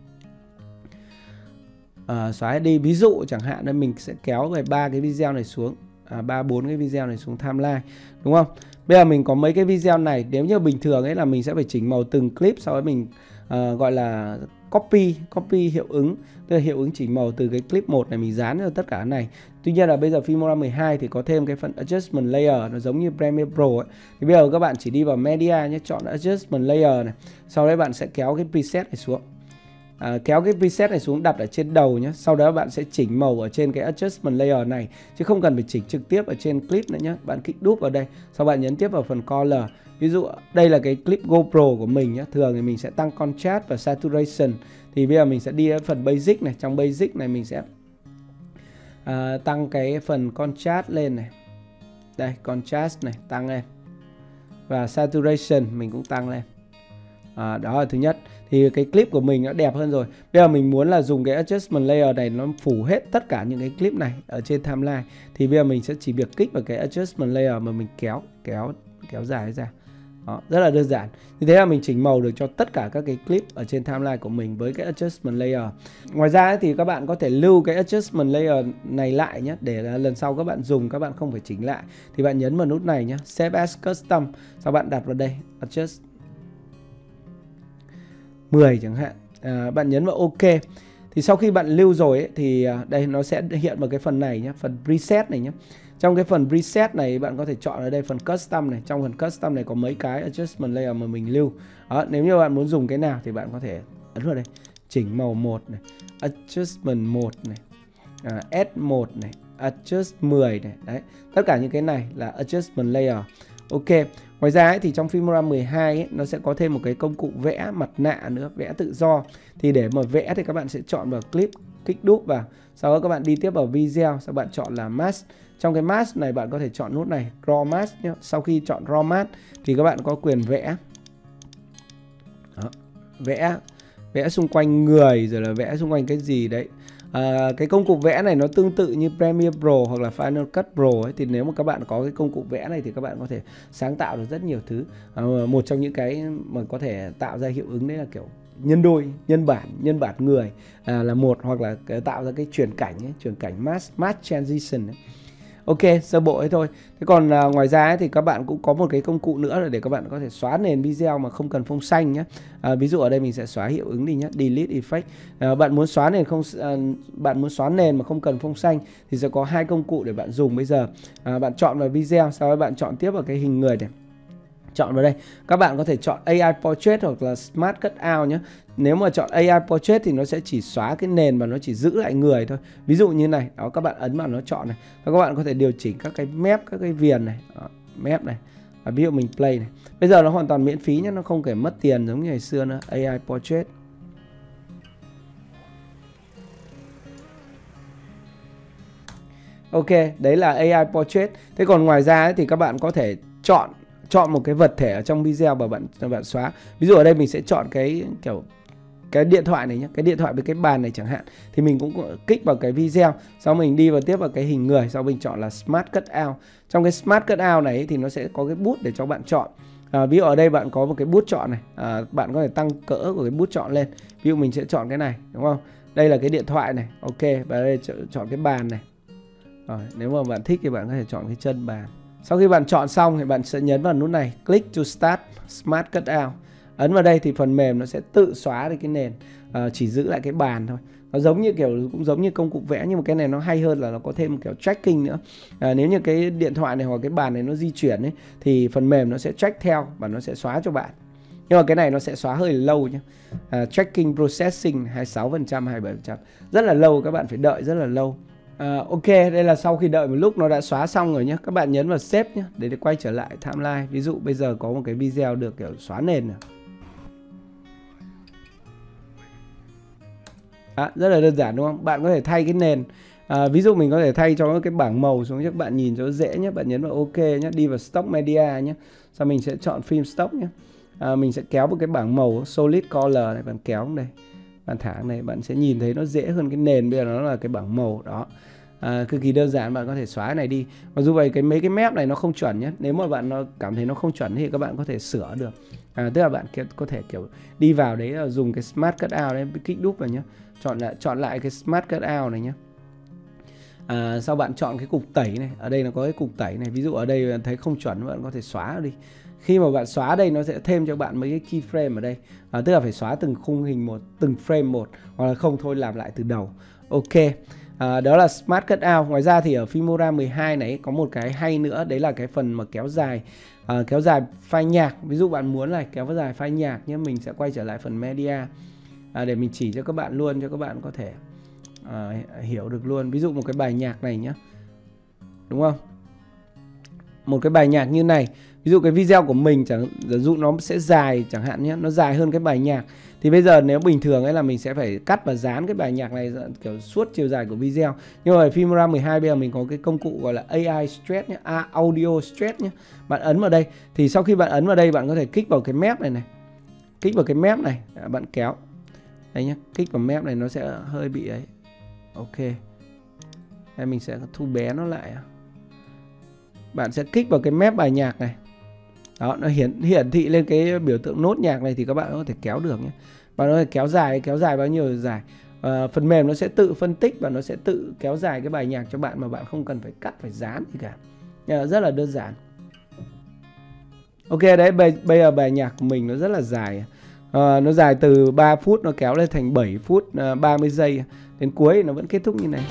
Xóa hết đi. Ví dụ chẳng hạn là mình sẽ kéo về 3 cái video này xuống, 3-4 cái video này xuống timeline, đúng không? Bây giờ mình có mấy cái video này, nếu như bình thường ấy là mình sẽ phải chỉnh màu từng clip, sau đó mình gọi là copy hiệu ứng, tức là hiệu ứng chỉnh màu từ cái clip 1 này mình dán vào tất cả cái này. Tuy nhiên là bây giờ Filmora 12 thì có thêm cái phần adjustment layer, nó giống như Premiere Pro ấy. Thì bây giờ các bạn chỉ đi vào media nhé, chọn adjustment layer này, sau đấy bạn sẽ kéo cái preset này xuống. Kéo cái preset này xuống đặt ở trên đầu nhé. Sau đó bạn sẽ chỉnh màu ở trên cái adjustment layer này, chứ không cần phải chỉnh trực tiếp ở trên clip nữa nhé. Bạn kích đúp vào đây, sau bạn nhấn tiếp vào phần color. Ví dụ đây là cái clip GoPro của mình nhé. Thường thì mình sẽ tăng contrast và saturation. Thì bây giờ mình sẽ đi đến phần basic này. Trong basic này mình sẽ tăng cái phần contrast lên này. Đây, contrast này tăng lên. Và saturation mình cũng tăng lên. Đó là thứ nhất. Thì cái clip của mình nó đẹp hơn rồi. Bây giờ mình muốn là dùng cái adjustment layer này nó phủ hết tất cả những cái clip này ở trên timeline. Thì bây giờ mình sẽ chỉ việc kích vào cái adjustment layer mà mình kéo dài ra. Đó, rất là đơn giản. Như thế là mình chỉnh màu được cho tất cả các cái clip ở trên timeline của mình với cái adjustment layer. Ngoài ra thì các bạn có thể lưu cái adjustment layer này lại nhé, để là lần sau các bạn dùng các bạn không phải chỉnh lại. Thì bạn nhấn vào nút này nhé, Save as Custom. Sau bạn đặt vào đây, Adjust 10 chẳng hạn. Bạn nhấn vào OK. Thì sau khi bạn lưu rồi ấy, thì đây nó sẽ hiện vào cái phần này nhé, phần preset này nhé. Trong cái phần preset này bạn có thể chọn ở đây phần custom này. Trong phần custom này có mấy cái adjustment layer mà mình lưu. Đó, nếu như bạn muốn dùng cái nào thì bạn có thể ấn vào đây, chỉnh màu 1 này, adjustment 1 này, S1 này, adjust 10 này. Đấy, tất cả những cái này là adjustment layer. Ok. Ngoài ra ấy, thì trong Filmora 12 ấy, nó sẽ có thêm một cái công cụ vẽ mặt nạ nữa, vẽ tự do. Thì để mà vẽ thì các bạn sẽ chọn vào clip, kích đúp vào. Sau đó các bạn đi tiếp vào video, sau bạn chọn là mask. Trong cái mask này bạn có thể chọn nút này, Raw Mask nhé. Sau khi chọn Raw Mask thì các bạn có quyền vẽ. Đó, vẽ xung quanh người rồi là vẽ xung quanh cái gì đấy. Cái công cụ vẽ này nó tương tự như Premiere Pro hoặc là Final Cut Pro ấy. Thì nếu mà các bạn có cái công cụ vẽ này thì các bạn có thể sáng tạo được rất nhiều thứ. Một trong những cái mà có thể tạo ra hiệu ứng đấy là kiểu nhân đôi, nhân bản người là một, hoặc là tạo ra cái chuyển cảnh mass transition ấy. Ok, sơ bộ ấy thôi. Thế còn ngoài ra ấy, thì các bạn cũng có một cái công cụ nữa để các bạn có thể xóa nền video mà không cần phông xanh nhé. Ví dụ ở đây mình sẽ xóa hiệu ứng đi nhé, delete effect. Bạn muốn xóa nền mà không cần phông xanh thì sẽ có hai công cụ để bạn dùng bây giờ. Bạn chọn vào video, sau đó bạn chọn tiếp vào cái hình người này. Chọn vào đây, các bạn có thể chọn AI Portrait hoặc là Smart Cutout nhé. Nếu mà chọn AI Portrait thì nó sẽ chỉ xóa cái nền và nó chỉ giữ lại người thôi. Ví dụ như này, đó, các bạn ấn vào nó chọn này. Và các bạn có thể điều chỉnh các cái map, các cái viền này, đó, map này. Và ví dụ mình play này. Bây giờ nó hoàn toàn miễn phí nhé, nó không phải mất tiền giống như ngày xưa nữa. AI Portrait. Ok, đấy là AI Portrait. Thế còn ngoài ra ấy, thì các bạn có thể chọn một cái vật thể ở trong video và bạn xóa. Ví dụ ở đây mình sẽ chọn cái kiểu cái điện thoại này nhé, cái điện thoại với cái bàn này chẳng hạn. Thì mình cũng kích vào cái video, sau mình đi vào tiếp vào cái hình người, sau mình chọn là Smart Cutout. Trong cái Smart Cutout này thì nó sẽ có cái bút để cho bạn chọn. Ví dụ ở đây bạn có một cái bút chọn này, bạn có thể tăng cỡ của cái bút chọn lên. Ví dụ mình sẽ chọn cái này, đúng không? Đây là cái điện thoại này, ok, và đây chọn cái bàn này. Rồi, nếu mà bạn thích thì bạn có thể chọn cái chân bàn. Sau khi bạn chọn xong thì bạn sẽ nhấn vào nút này, Click to Start Smart Cutout. Ấn vào đây thì phần mềm nó sẽ tự xóa đi cái nền, chỉ giữ lại cái bàn thôi. Nó giống như cũng giống như công cụ vẽ, nhưng mà cái này nó hay hơn là nó có thêm kiểu tracking nữa. Nếu như cái điện thoại này hoặc cái bàn này nó di chuyển ấy, thì phần mềm nó sẽ track theo và nó sẽ xóa cho bạn. Nhưng mà cái này nó sẽ xóa hơi lâu nhé. Tracking Processing 26%, 27%. Rất là lâu, các bạn phải đợi rất là lâu. Ok, đây là sau khi đợi một lúc nó đã xóa xong rồi nhé. Các bạn nhấn vào Save nhé, để quay trở lại timeline. Ví dụ bây giờ có một cái video được kiểu xóa nền này. Đó, rất là đơn giản đúng không? Bạn có thể thay cái nền. Ví dụ mình có thể thay cho cái bảng màu xuống cho các bạn nhìn cho dễ nhé. Bạn nhấn vào OK nhé, đi vào Stock Media nhé. Sau mình sẽ chọn phim stock nhé. Mình sẽ kéo một cái bảng màu Solid Color này, bạn kéo xuống đây. Bạn thả này, bạn sẽ nhìn thấy nó dễ hơn cái nền, bây giờ nó là cái bảng màu đó. Cực kỳ đơn giản, bạn có thể xóa cái này đi. Mặc dù vậy mấy cái map này nó không chuẩn nhé. Nếu mà bạn cảm thấy nó không chuẩn thì các bạn có thể sửa được. Tức là bạn có thể kiểu đi vào đấy là dùng cái Smart Cutout đấy, kích đúp vào nhé. Chọn lại cái Smart Cutout này nhé. Sau bạn chọn cái cục tẩy này, ở đây nó có cái cục tẩy này, ví dụ ở đây bạn thấy không chuẩn bạn có thể xóa đi. Khi mà bạn xóa đây nó sẽ thêm cho bạn mấy cái keyframe ở đây, tức là phải xóa từng khung hình một, từng frame một, hoặc là không thôi làm lại từ đầu. Ok, đó là Smart Cutout. Ngoài ra thì ở Filmora 12 này có một cái hay nữa, đấy là cái phần mà kéo dài file nhạc. Ví dụ bạn muốn là kéo dài file nhạc nhé, mình sẽ quay trở lại phần media để mình chỉ cho các bạn luôn, cho các bạn có thể hiểu được luôn. Ví dụ một cái bài nhạc này nhé, đúng không? Một cái bài nhạc như này, ví dụ cái video của mình chẳng dụ nó sẽ dài chẳng hạn nhé, nó dài hơn cái bài nhạc, thì bây giờ nếu bình thường ấy là mình sẽ phải cắt và dán cái bài nhạc này kiểu suốt chiều dài của video. Nhưng mà ở Filmora 12 bây giờ mình có cái công cụ gọi là AI Stretch nhé, Audio Stretch nhé. Bạn ấn vào đây thì sau khi bạn ấn vào đây bạn có thể kích vào cái map này này, kích vào cái map này, bạn kéo đây nhé, kích vào map này nó sẽ hơi bị ấy. Ok, đây mình sẽ thu bé nó lại. Bạn sẽ kích vào cái map bài nhạc này. Đó, nó hiển thị lên cái biểu tượng nốt nhạc này thì các bạn có thể kéo được nhé. Bạn có thể kéo dài bao nhiêu dài. Phần mềm nó sẽ tự phân tích và nó sẽ tự kéo dài cái bài nhạc cho bạn mà bạn không cần phải cắt, phải dán gì cả. Rất là đơn giản. Ok, đấy bây giờ bài nhạc của mình nó rất là dài. Nó dài từ 3 phút nó kéo lên thành 7 phút 30 giây. Đến cuối nó vẫn kết thúc như này.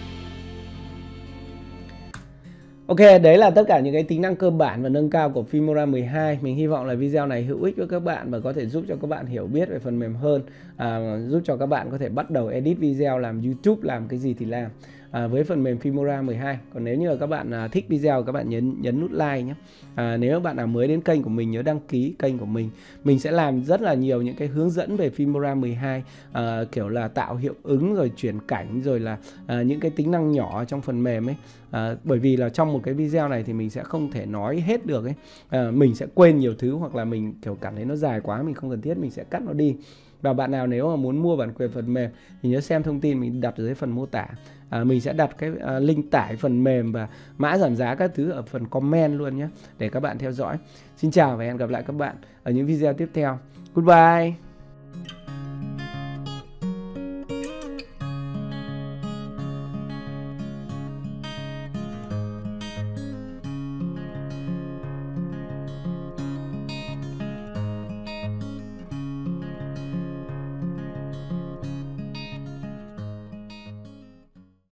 Ok, đấy là tất cả những cái tính năng cơ bản và nâng cao của Filmora 12. Mình hy vọng là video này hữu ích với các bạn và có thể giúp cho các bạn hiểu biết về phần mềm hơn, giúp cho các bạn có thể bắt đầu edit video, làm YouTube, làm cái gì thì làm với phần mềm Filmora 12. Còn nếu như là các bạn thích video, các bạn nhấn nút like nhé. Nếu bạn nào mới đến kênh của mình nhớ đăng ký kênh của mình. Mình sẽ làm rất là nhiều những cái hướng dẫn về Filmora 12, kiểu là tạo hiệu ứng rồi chuyển cảnh rồi là những cái tính năng nhỏ trong phần mềm ấy. Bởi vì là trong một cái video này thì mình sẽ không thể nói hết được ấy. Mình sẽ quên nhiều thứ hoặc là mình kiểu cảm thấy nó dài quá mình không cần thiết, mình sẽ cắt nó đi. Và bạn nào nếu mà muốn mua bản quyền phần mềm thì nhớ xem thông tin mình đặt ở dưới phần mô tả. Mình sẽ đặt cái link tải phần mềm và mã giảm giá các thứ ở phần comment luôn nhé, để các bạn theo dõi. Xin chào và hẹn gặp lại các bạn ở những video tiếp theo. Goodbye.